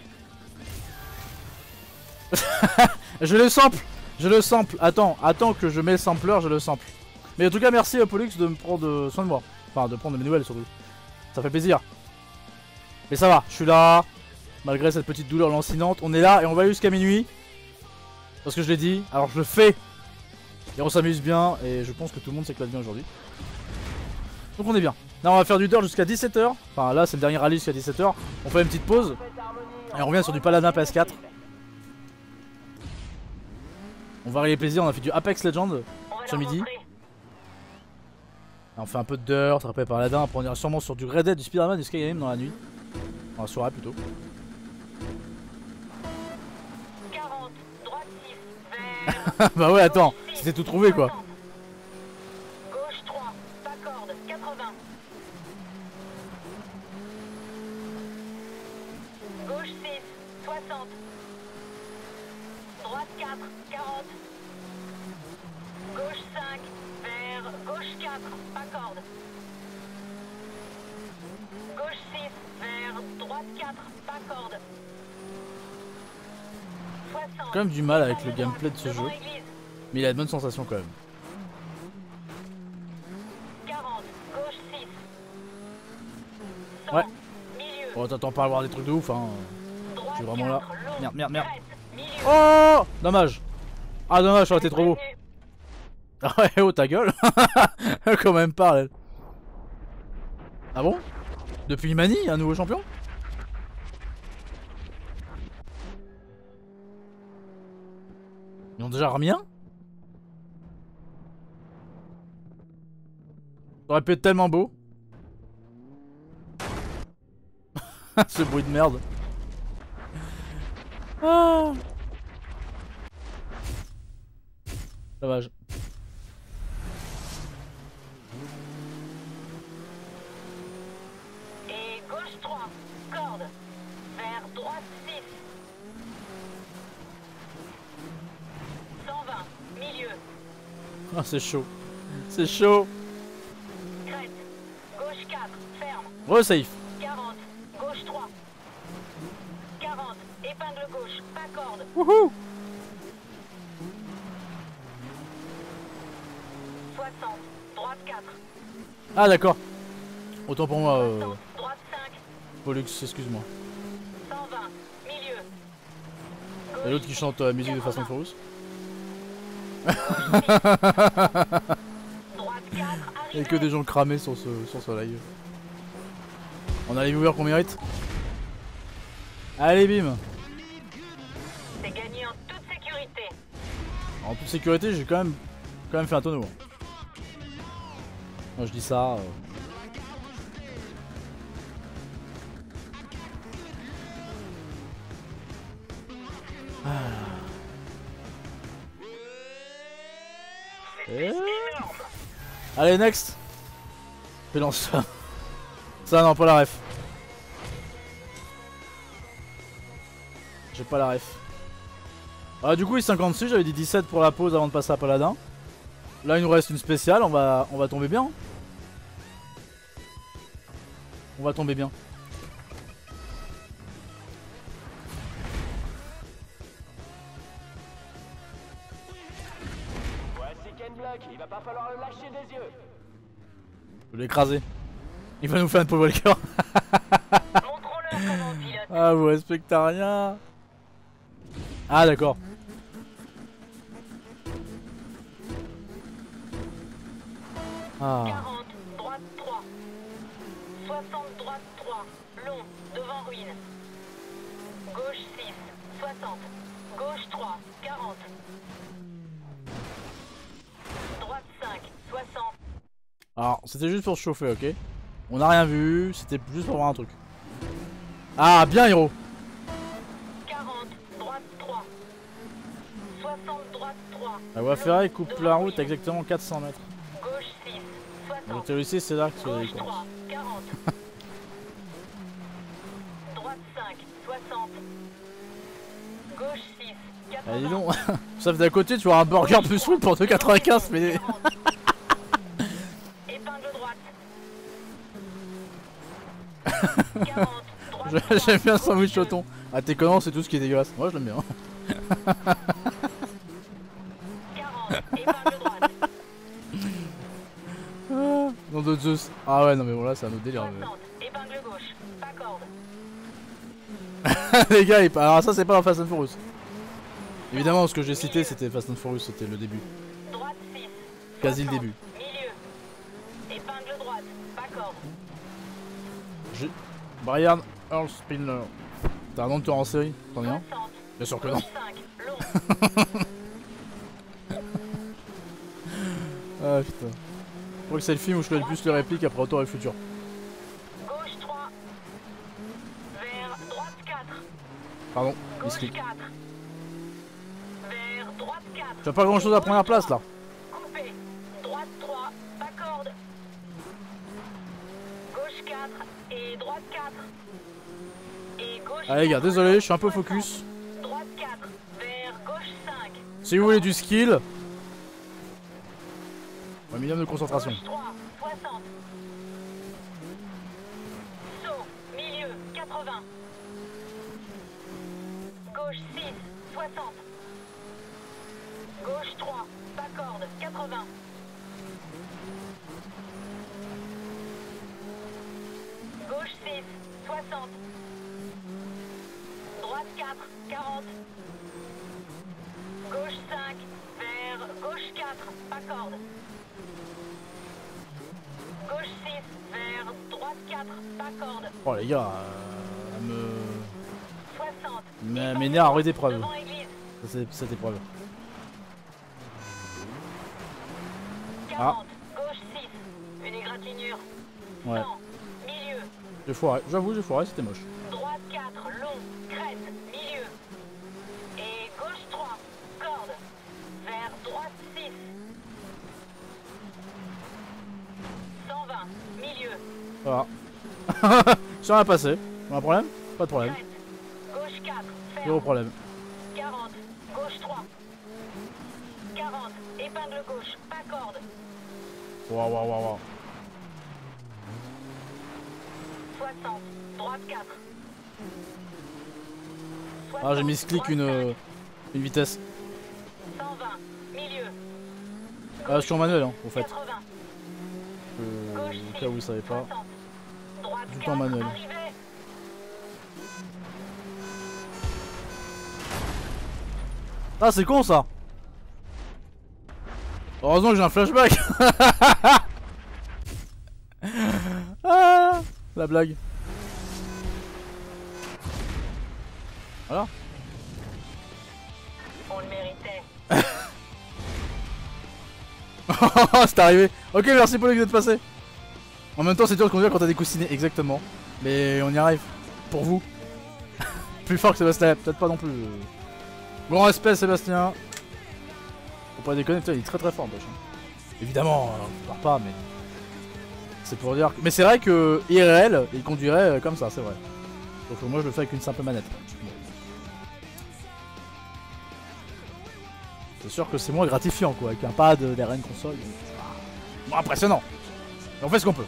Je le sample. Attends que je mets le sampler, je le sample. Mais en tout cas, merci à Pollux de me prendre soin de moi. Enfin, de prendre de mes nouvelles surtout. Ça fait plaisir. Mais ça va, je suis là. Malgré cette petite douleur lancinante, on est là et on va aller jusqu'à minuit. Parce que je l'ai dit, alors je le fais. Et on s'amuse bien et je pense que tout le monde s'éclate bien aujourd'hui. Donc on est bien. Là on va faire du dirt jusqu'à 17h. Enfin là c'est le dernier rallye jusqu'à 17h. On fait une petite pause. Et on revient sur du Paladin PS4. On va régler plaisir, on a fait du Apex Legends ce midi. Là, on fait un peu de dirt, après Paladin. Après on ira sûrement sur du Red Dead, du Spider-Man, du Skyrim dans la nuit. Dans la soirée plutôt. 40, droite 6, vers... Bah ouais attends, c'était tout trouvé quoi. Gauche 3, pas corde, 80. Gauche 6, 60. Droite 4, 40. Gauche 5, vers gauche 4, pas corde. Gauche 6, vers droite 4, pas corde. 60. J'ai quand même du mal avec le gameplay de ce Devant jeu. église. Mais il a de bonnes sensations quand même. 40, gauche 6. 100, Ouais. milieu. Bon t'attends pas à avoir des trucs de ouf hein. Droite Je suis vraiment là. 4, long, Merde. crête, milieu. Oh dommage. Ah dommage, ça aurait été trop beau. Prévenu. Ah ouais oh ta gueule. Quand même pas elle. Ah bon? Depuis Mani, un nouveau champion? Ils ont déjà remis un? Ça aurait pu être tellement beau. Ce bruit de merde. Ah. Dommage. Et gauche 3, corde. Vers droite 6. 120, milieu. Ah c'est chaud. C'est chaud. Crête. Gauche 4, ferme. Re-safe. 40, gauche 3. 40, épingle gauche, pas corde. Wouhou. 60, droite 4. Ah d'accord. Autant pour moi, 60, droite 5. Pollux, excuse-moi. 120, milieu. Et l'autre qui chante la musique de Fast and Furious. Droite 4, Il y a que des gens cramés sur ce live. On a les viewers qu'on mérite. Allez bim. C'est gagné en toute sécurité. En toute sécurité j'ai quand même fait un tonneau. Moi je dis ça. Eh. Allez next. Je lance ça. Ça non pas la ref. J'ai pas la ref. Ah du coup il 56, j'avais dit 17 pour la pause avant de passer à Paladin. Là il nous reste une spéciale, on va tomber bien. On va tomber bien. Voici Ken Block, il va pas falloir le lâcher des yeux. Je vais l'écraser. Il va nous faire une Paul Walker. Montrons-leur comment on pilote. Ah vous respectez rien. Ah d'accord. Ah. 40, droite 3. 60, droite 3. Long, devant ruine. Gauche 6, 60. Gauche 3, 40. Droite 5, 60. Alors, c'était juste pour se chauffer, ok? On a rien vu, c'était juste pour voir un truc. Ah, bien, héros! 40, droite 3. 60, droite 3. La voie ferrée coupe la route à exactement 400 mètres. Gauche 6, 60. Donc, ici, c'est là que tu Gauche les 3, 40. Droite 5, 60. Gauche 6, 80. Ah, dis donc, sauf d'à côté, tu vois un burger plus roule pour 2,95, mais. Épingle droite. 40, droite 3. J'aime bien le sandwich au thon. Ah, t'es connant, c'est tout ce qui est dégueulasse. Moi, je l'aime bien. 40, épingle droite. Nom de Zeus. Ah ouais, non, mais bon, là, c'est un autre délire. 60, épingle gauche. Pas corde. Mais... Les gars, alors ça, c'est pas dans Fast and Furious. Évidemment, ce que j'ai cité, c'était Fast and Furious, c'était le début. Droite 6. Quasi le 60, début. Milieu. Épingle droite. Pas corde. J'ai. Brian Earl Spindler. T'as un nom de tueur en série? T'en es un? 60. Bien sûr que non. Gauche 5, long. Ah putain. Je crois que c'est le film où je connais le plus les répliques après Retour vers le futur. Gauche 3. Vers droite 4. Pardon, Gauche misclick. 4. Vers droite 4. Tu as pas grand chose à première place là. Coupé. Droite 3. Pas corde. Gauche 4 et droite 4. Et gauche Allez les gars, 4, désolé, je suis un peu 60. focus. Droite 4. Vers gauche 5. Si vous voulez du skill. Un minimum de concentration. Gauche 3. 60. Saut. Milieu. 80. Gauche 6. 60. Gauche 3. Pas corde. 80. Gauche 6. 60. Droite 4. 40. Gauche 5. Vers gauche 4. Pas corde. Gauche 6. Vers droite 4. Pas corde. Oh les gars, 60. m'énerve à rude épreuve. Devant église. Ça, c'est cette épreuve. 40. Gauche 6. Une égratignure. Ouais. 100. Milieu. J'ai foiré, j'avoue, j'ai foiré, c'était moche. Droite 4. Long. Crête. Milieu. Et gauche 3. Corde. Vers droite 6. 120. Milieu. Voilà. Sur un passé. On a un problème? Pas de problème. Crête. Gauche 4. Ferme. Zéro problème. 40. Gauche 3. 40. Épingle gauche. Pas corde. Waouh, waouh, waouh, waouh. 60. Droite 4. Ah, j'ai mis ce clic une vitesse. 120. Milieu. Ah, je suis en manuel, hein, au fait. 80. Gauche Au cas où vous savez pas. 60. Droite Tout le 4. temps manuel. Arrivée. Ah, c'est con ça! Heureusement que j'ai un flashback! Ah, la blague. Voilà. On le méritait. C'est arrivé. Ok, merci pour l'anecdote passée. En même temps, c'est dur de conduire quand t'as des coussinets, exactement. Mais on y arrive. Pour vous. Plus fort que Sébastien, peut-être pas non plus. Grand respect, Sébastien. Faut pas déconner, putain, il est très très fort, machin. Évidemment, je pars pas, mais. C'est pour dire. Mais c'est vrai que IRL, il conduirait comme ça, c'est vrai. Donc moi, je le fais avec une simple manette. Bon. C'est sûr que c'est moins gratifiant, quoi, avec un pad, des RN console. Bon, impressionnant. Mais on fait ce qu'on peut.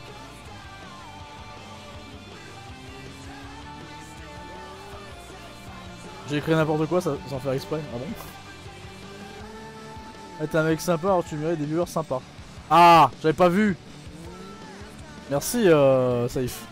J'ai écrit n'importe quoi sans faire exprès, ah bon? Ah, t'es un mec sympa, alors tu mérites des viewers sympas. Ah, j'avais pas vu. Merci Saif.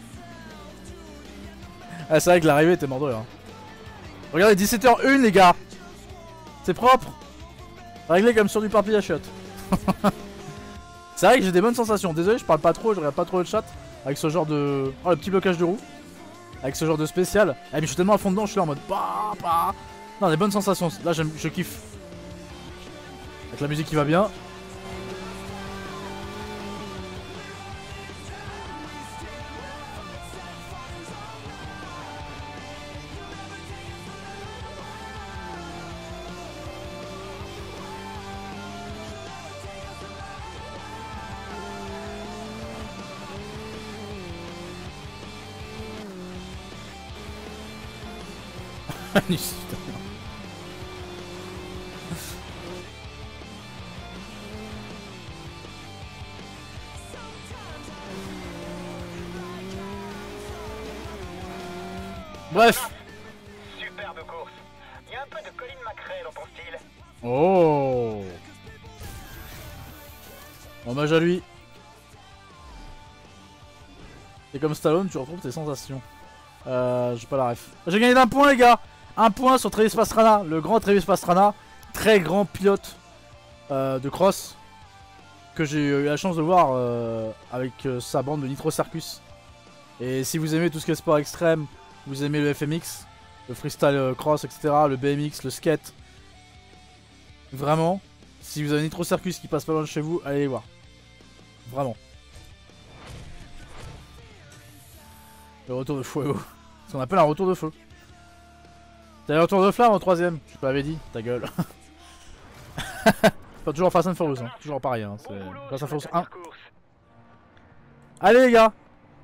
Ah, c'est vrai que l'arrivée était mort de rire. Hein. Regardez, 17h01 les gars. C'est propre. Réglé comme sur du papier à chiottes. C'est vrai que j'ai des bonnes sensations. Désolé, je parle pas trop, je regarde pas trop le chat. Avec ce genre de... Oh, le petit blocage de roue. avec ce genre de spécial. Eh, mais je suis tellement à fond dedans, je suis là en mode bah, bah. Non, des bonnes sensations. Là, je kiffe. Avec la musique qui va bien. Bref. Superbe course. Il y a un peu de Colin McRae dans ton style. Oh. Hommage à lui. Et comme Stallone, tu retrouves tes sensations. J'ai pas la ref. J'ai gagné d'un point, les gars. Un point sur Travis Pastrana, le grand Travis Pastrana, très grand pilote de cross que j'ai eu la chance de voir avec sa bande de Nitro Circus. Et si vous aimez tout ce qui est sport extrême, vous aimez le FMX, le freestyle cross, etc., le BMX, le skate, vraiment, si vous avez Nitro Circus qui passe pas loin de chez vous, allez les voir. Vraiment. Le retour de Fuego. Ce qu'on appelle un retour de feu. T'as le retour de flamme en troisième. Je te l'avais dit, ta gueule. Pas toujours Fast and Furious, hein. Toujours pareil. Hein. C'est Fast and Furious 1. Allez les gars.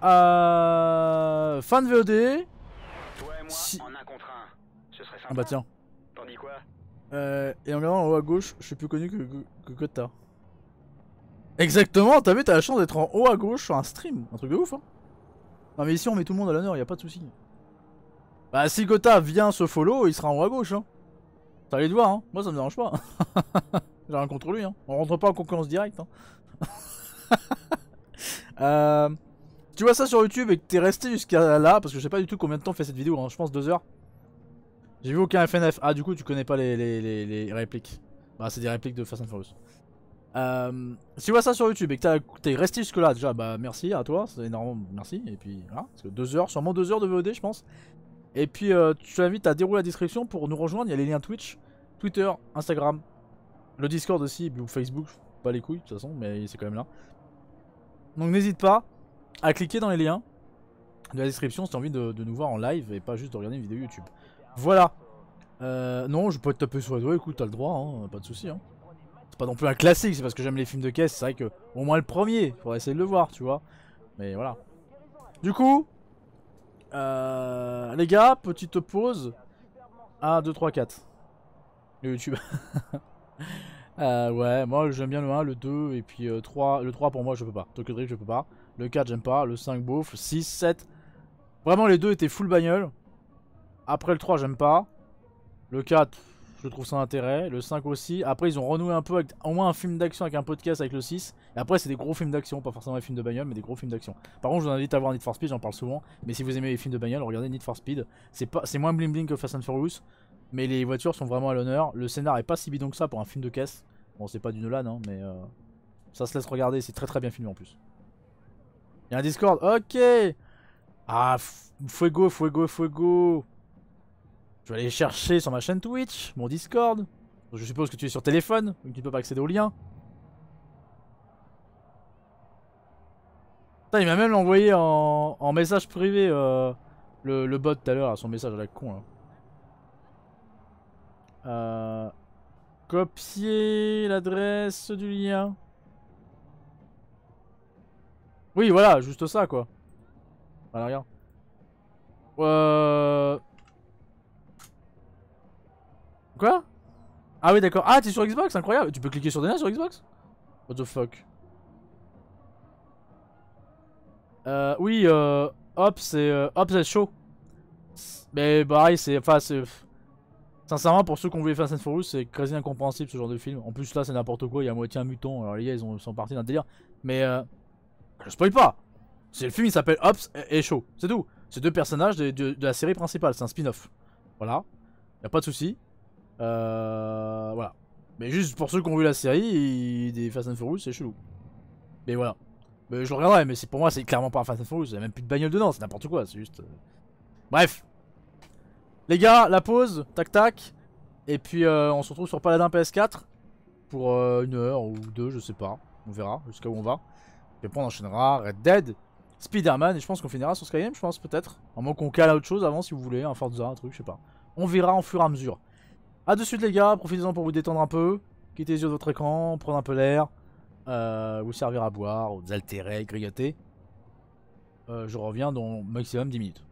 Fin de VOD. Toi et moi, Si... en un contre un. Ce serait sympa. Ah bah tiens. T'en dis quoi? Et en regardant en haut à gauche, je suis plus connu que Kota. Exactement, t'as vu, t'as la chance d'être en haut à gauche sur un stream. Un truc de ouf, hein. Non mais ici on met tout le monde à l'honneur, y a pas de soucis. Bah si Gotha vient se follow, il sera en haut à gauche hein. T'as allé le voir hein, moi ça me dérange pas. J'ai rien contre lui hein, on rentre pas en concurrence directe hein. Tu vois ça sur YouTube et que t'es resté jusqu'à là, parce que je sais pas du tout combien de temps fait cette vidéo, hein. Je pense 2 heures. J'ai vu aucun FNF, ah du coup tu connais pas les répliques. Bah c'est des répliques de Fast and Furious. Si tu vois ça sur YouTube et que t'es resté jusque là, déjà bah merci à toi, c'est énorme, merci. Et puis voilà, parce que 2 heures, sûrement 2 heures de VOD je pense. Et puis tu t'invites à dérouler la description pour nous rejoindre, il y a les liens Twitch, Twitter, Instagram, le Discord aussi, ou Facebook, pas les couilles de toute façon, mais c'est quand même là. Donc n'hésite pas à cliquer dans les liens de la description si t'as envie de nous voir en live et pas juste de regarder une vidéo YouTube. Voilà. Non, je peux te taper sur les doigts, écoute, t'as le droit, hein, pas de soucis hein. C'est pas non plus un classique, c'est parce que j'aime les films de caisse, c'est vrai que au moins le premier, faudrait essayer de le voir, tu vois. Mais voilà. Du coup, les gars, petite pause. 1, 2, 3, 4. Le YouTube. Ouais, moi j'aime bien le 1, le 2, et puis 3. Le 3 pour moi je peux pas. Tokyo Drift je peux pas. Le 4 j'aime pas. Le 5 beauf. 6, 7. Vraiment les deux étaient full bagnole. Après le 3 j'aime pas. Le 4. Je trouve ça intérêt, le 5 aussi. Après ils ont renoué un peu avec au moins un film d'action avec un podcast avec le 6. Et après c'est des gros films d'action, pas forcément des films de bagnole mais des gros films d'action. Par contre je vous invite à voir Need for Speed, j'en parle souvent. Mais si vous aimez les films de bagnole, regardez Need for Speed. C'est moins bling bling que Fast and Furious. Mais les voitures sont vraiment à l'honneur. Le scénar est pas si bidon que ça pour un film de caisse. Bon c'est pas du Nolan hein, mais ça se laisse regarder, c'est très bien filmé en plus. Il y a un Discord, ok. Ah Fuego. Je vais aller chercher sur ma chaîne Twitch, mon Discord. Je suppose que tu es sur téléphone, donc tu ne peux pas accéder au lien. Putain, il m'a même envoyé en message privé le bot tout à l'heure, son message à la con là. Copier l'adresse du lien. Oui, voilà, juste ça quoi. Voilà, regarde. Quoi? Ah oui d'accord. Ah t'es sur Xbox, incroyable. Tu peux cliquer sur des liens sur Xbox? What the fuck? Oui hop c'est chaud. Mais pareil c'est... Enfin c'est... Sincèrement pour ceux qui ont vu les Fast and Furious c'est quasi incompréhensible ce genre de film. En plus là c'est n'importe quoi, il y a à moitié un mutant. Alors les gars ils sont partis dans le délire. Mais je spoil pas. C'est le film il s'appelle Hobbs et Shaw. C'est tout. C'est deux personnages de la série principale, c'est un spin-off. Voilà. Y'a pas de soucis. Voilà. Mais juste pour ceux qui ont vu la série, des Fast and Furious, c'est chelou. Mais voilà. Mais je le regarderai, mais pour moi, c'est clairement pas un Fast and Furious. Il y a même plus de bagnole dedans, c'est n'importe quoi. C'est juste. Bref. Les gars, la pause, tac tac. Et puis on se retrouve sur Paladin PS4 pour 1 heure ou 2, je sais pas. On verra jusqu'à où on va. Et après on enchaînera Red Dead, Spider-Man et je pense qu'on finira sur Skyrim, je pense peut-être. À moins qu'on cale à autre chose avant si vous voulez, un Forza, un truc, je sais pas. On verra en fur et à mesure. A de suite les gars, profitez-en pour vous détendre un peu. Quittez les yeux de votre écran, prenez un peu l'air. Vous servir à boire, vous altérer, grignoter. Je reviens dans maximum 10 minutes.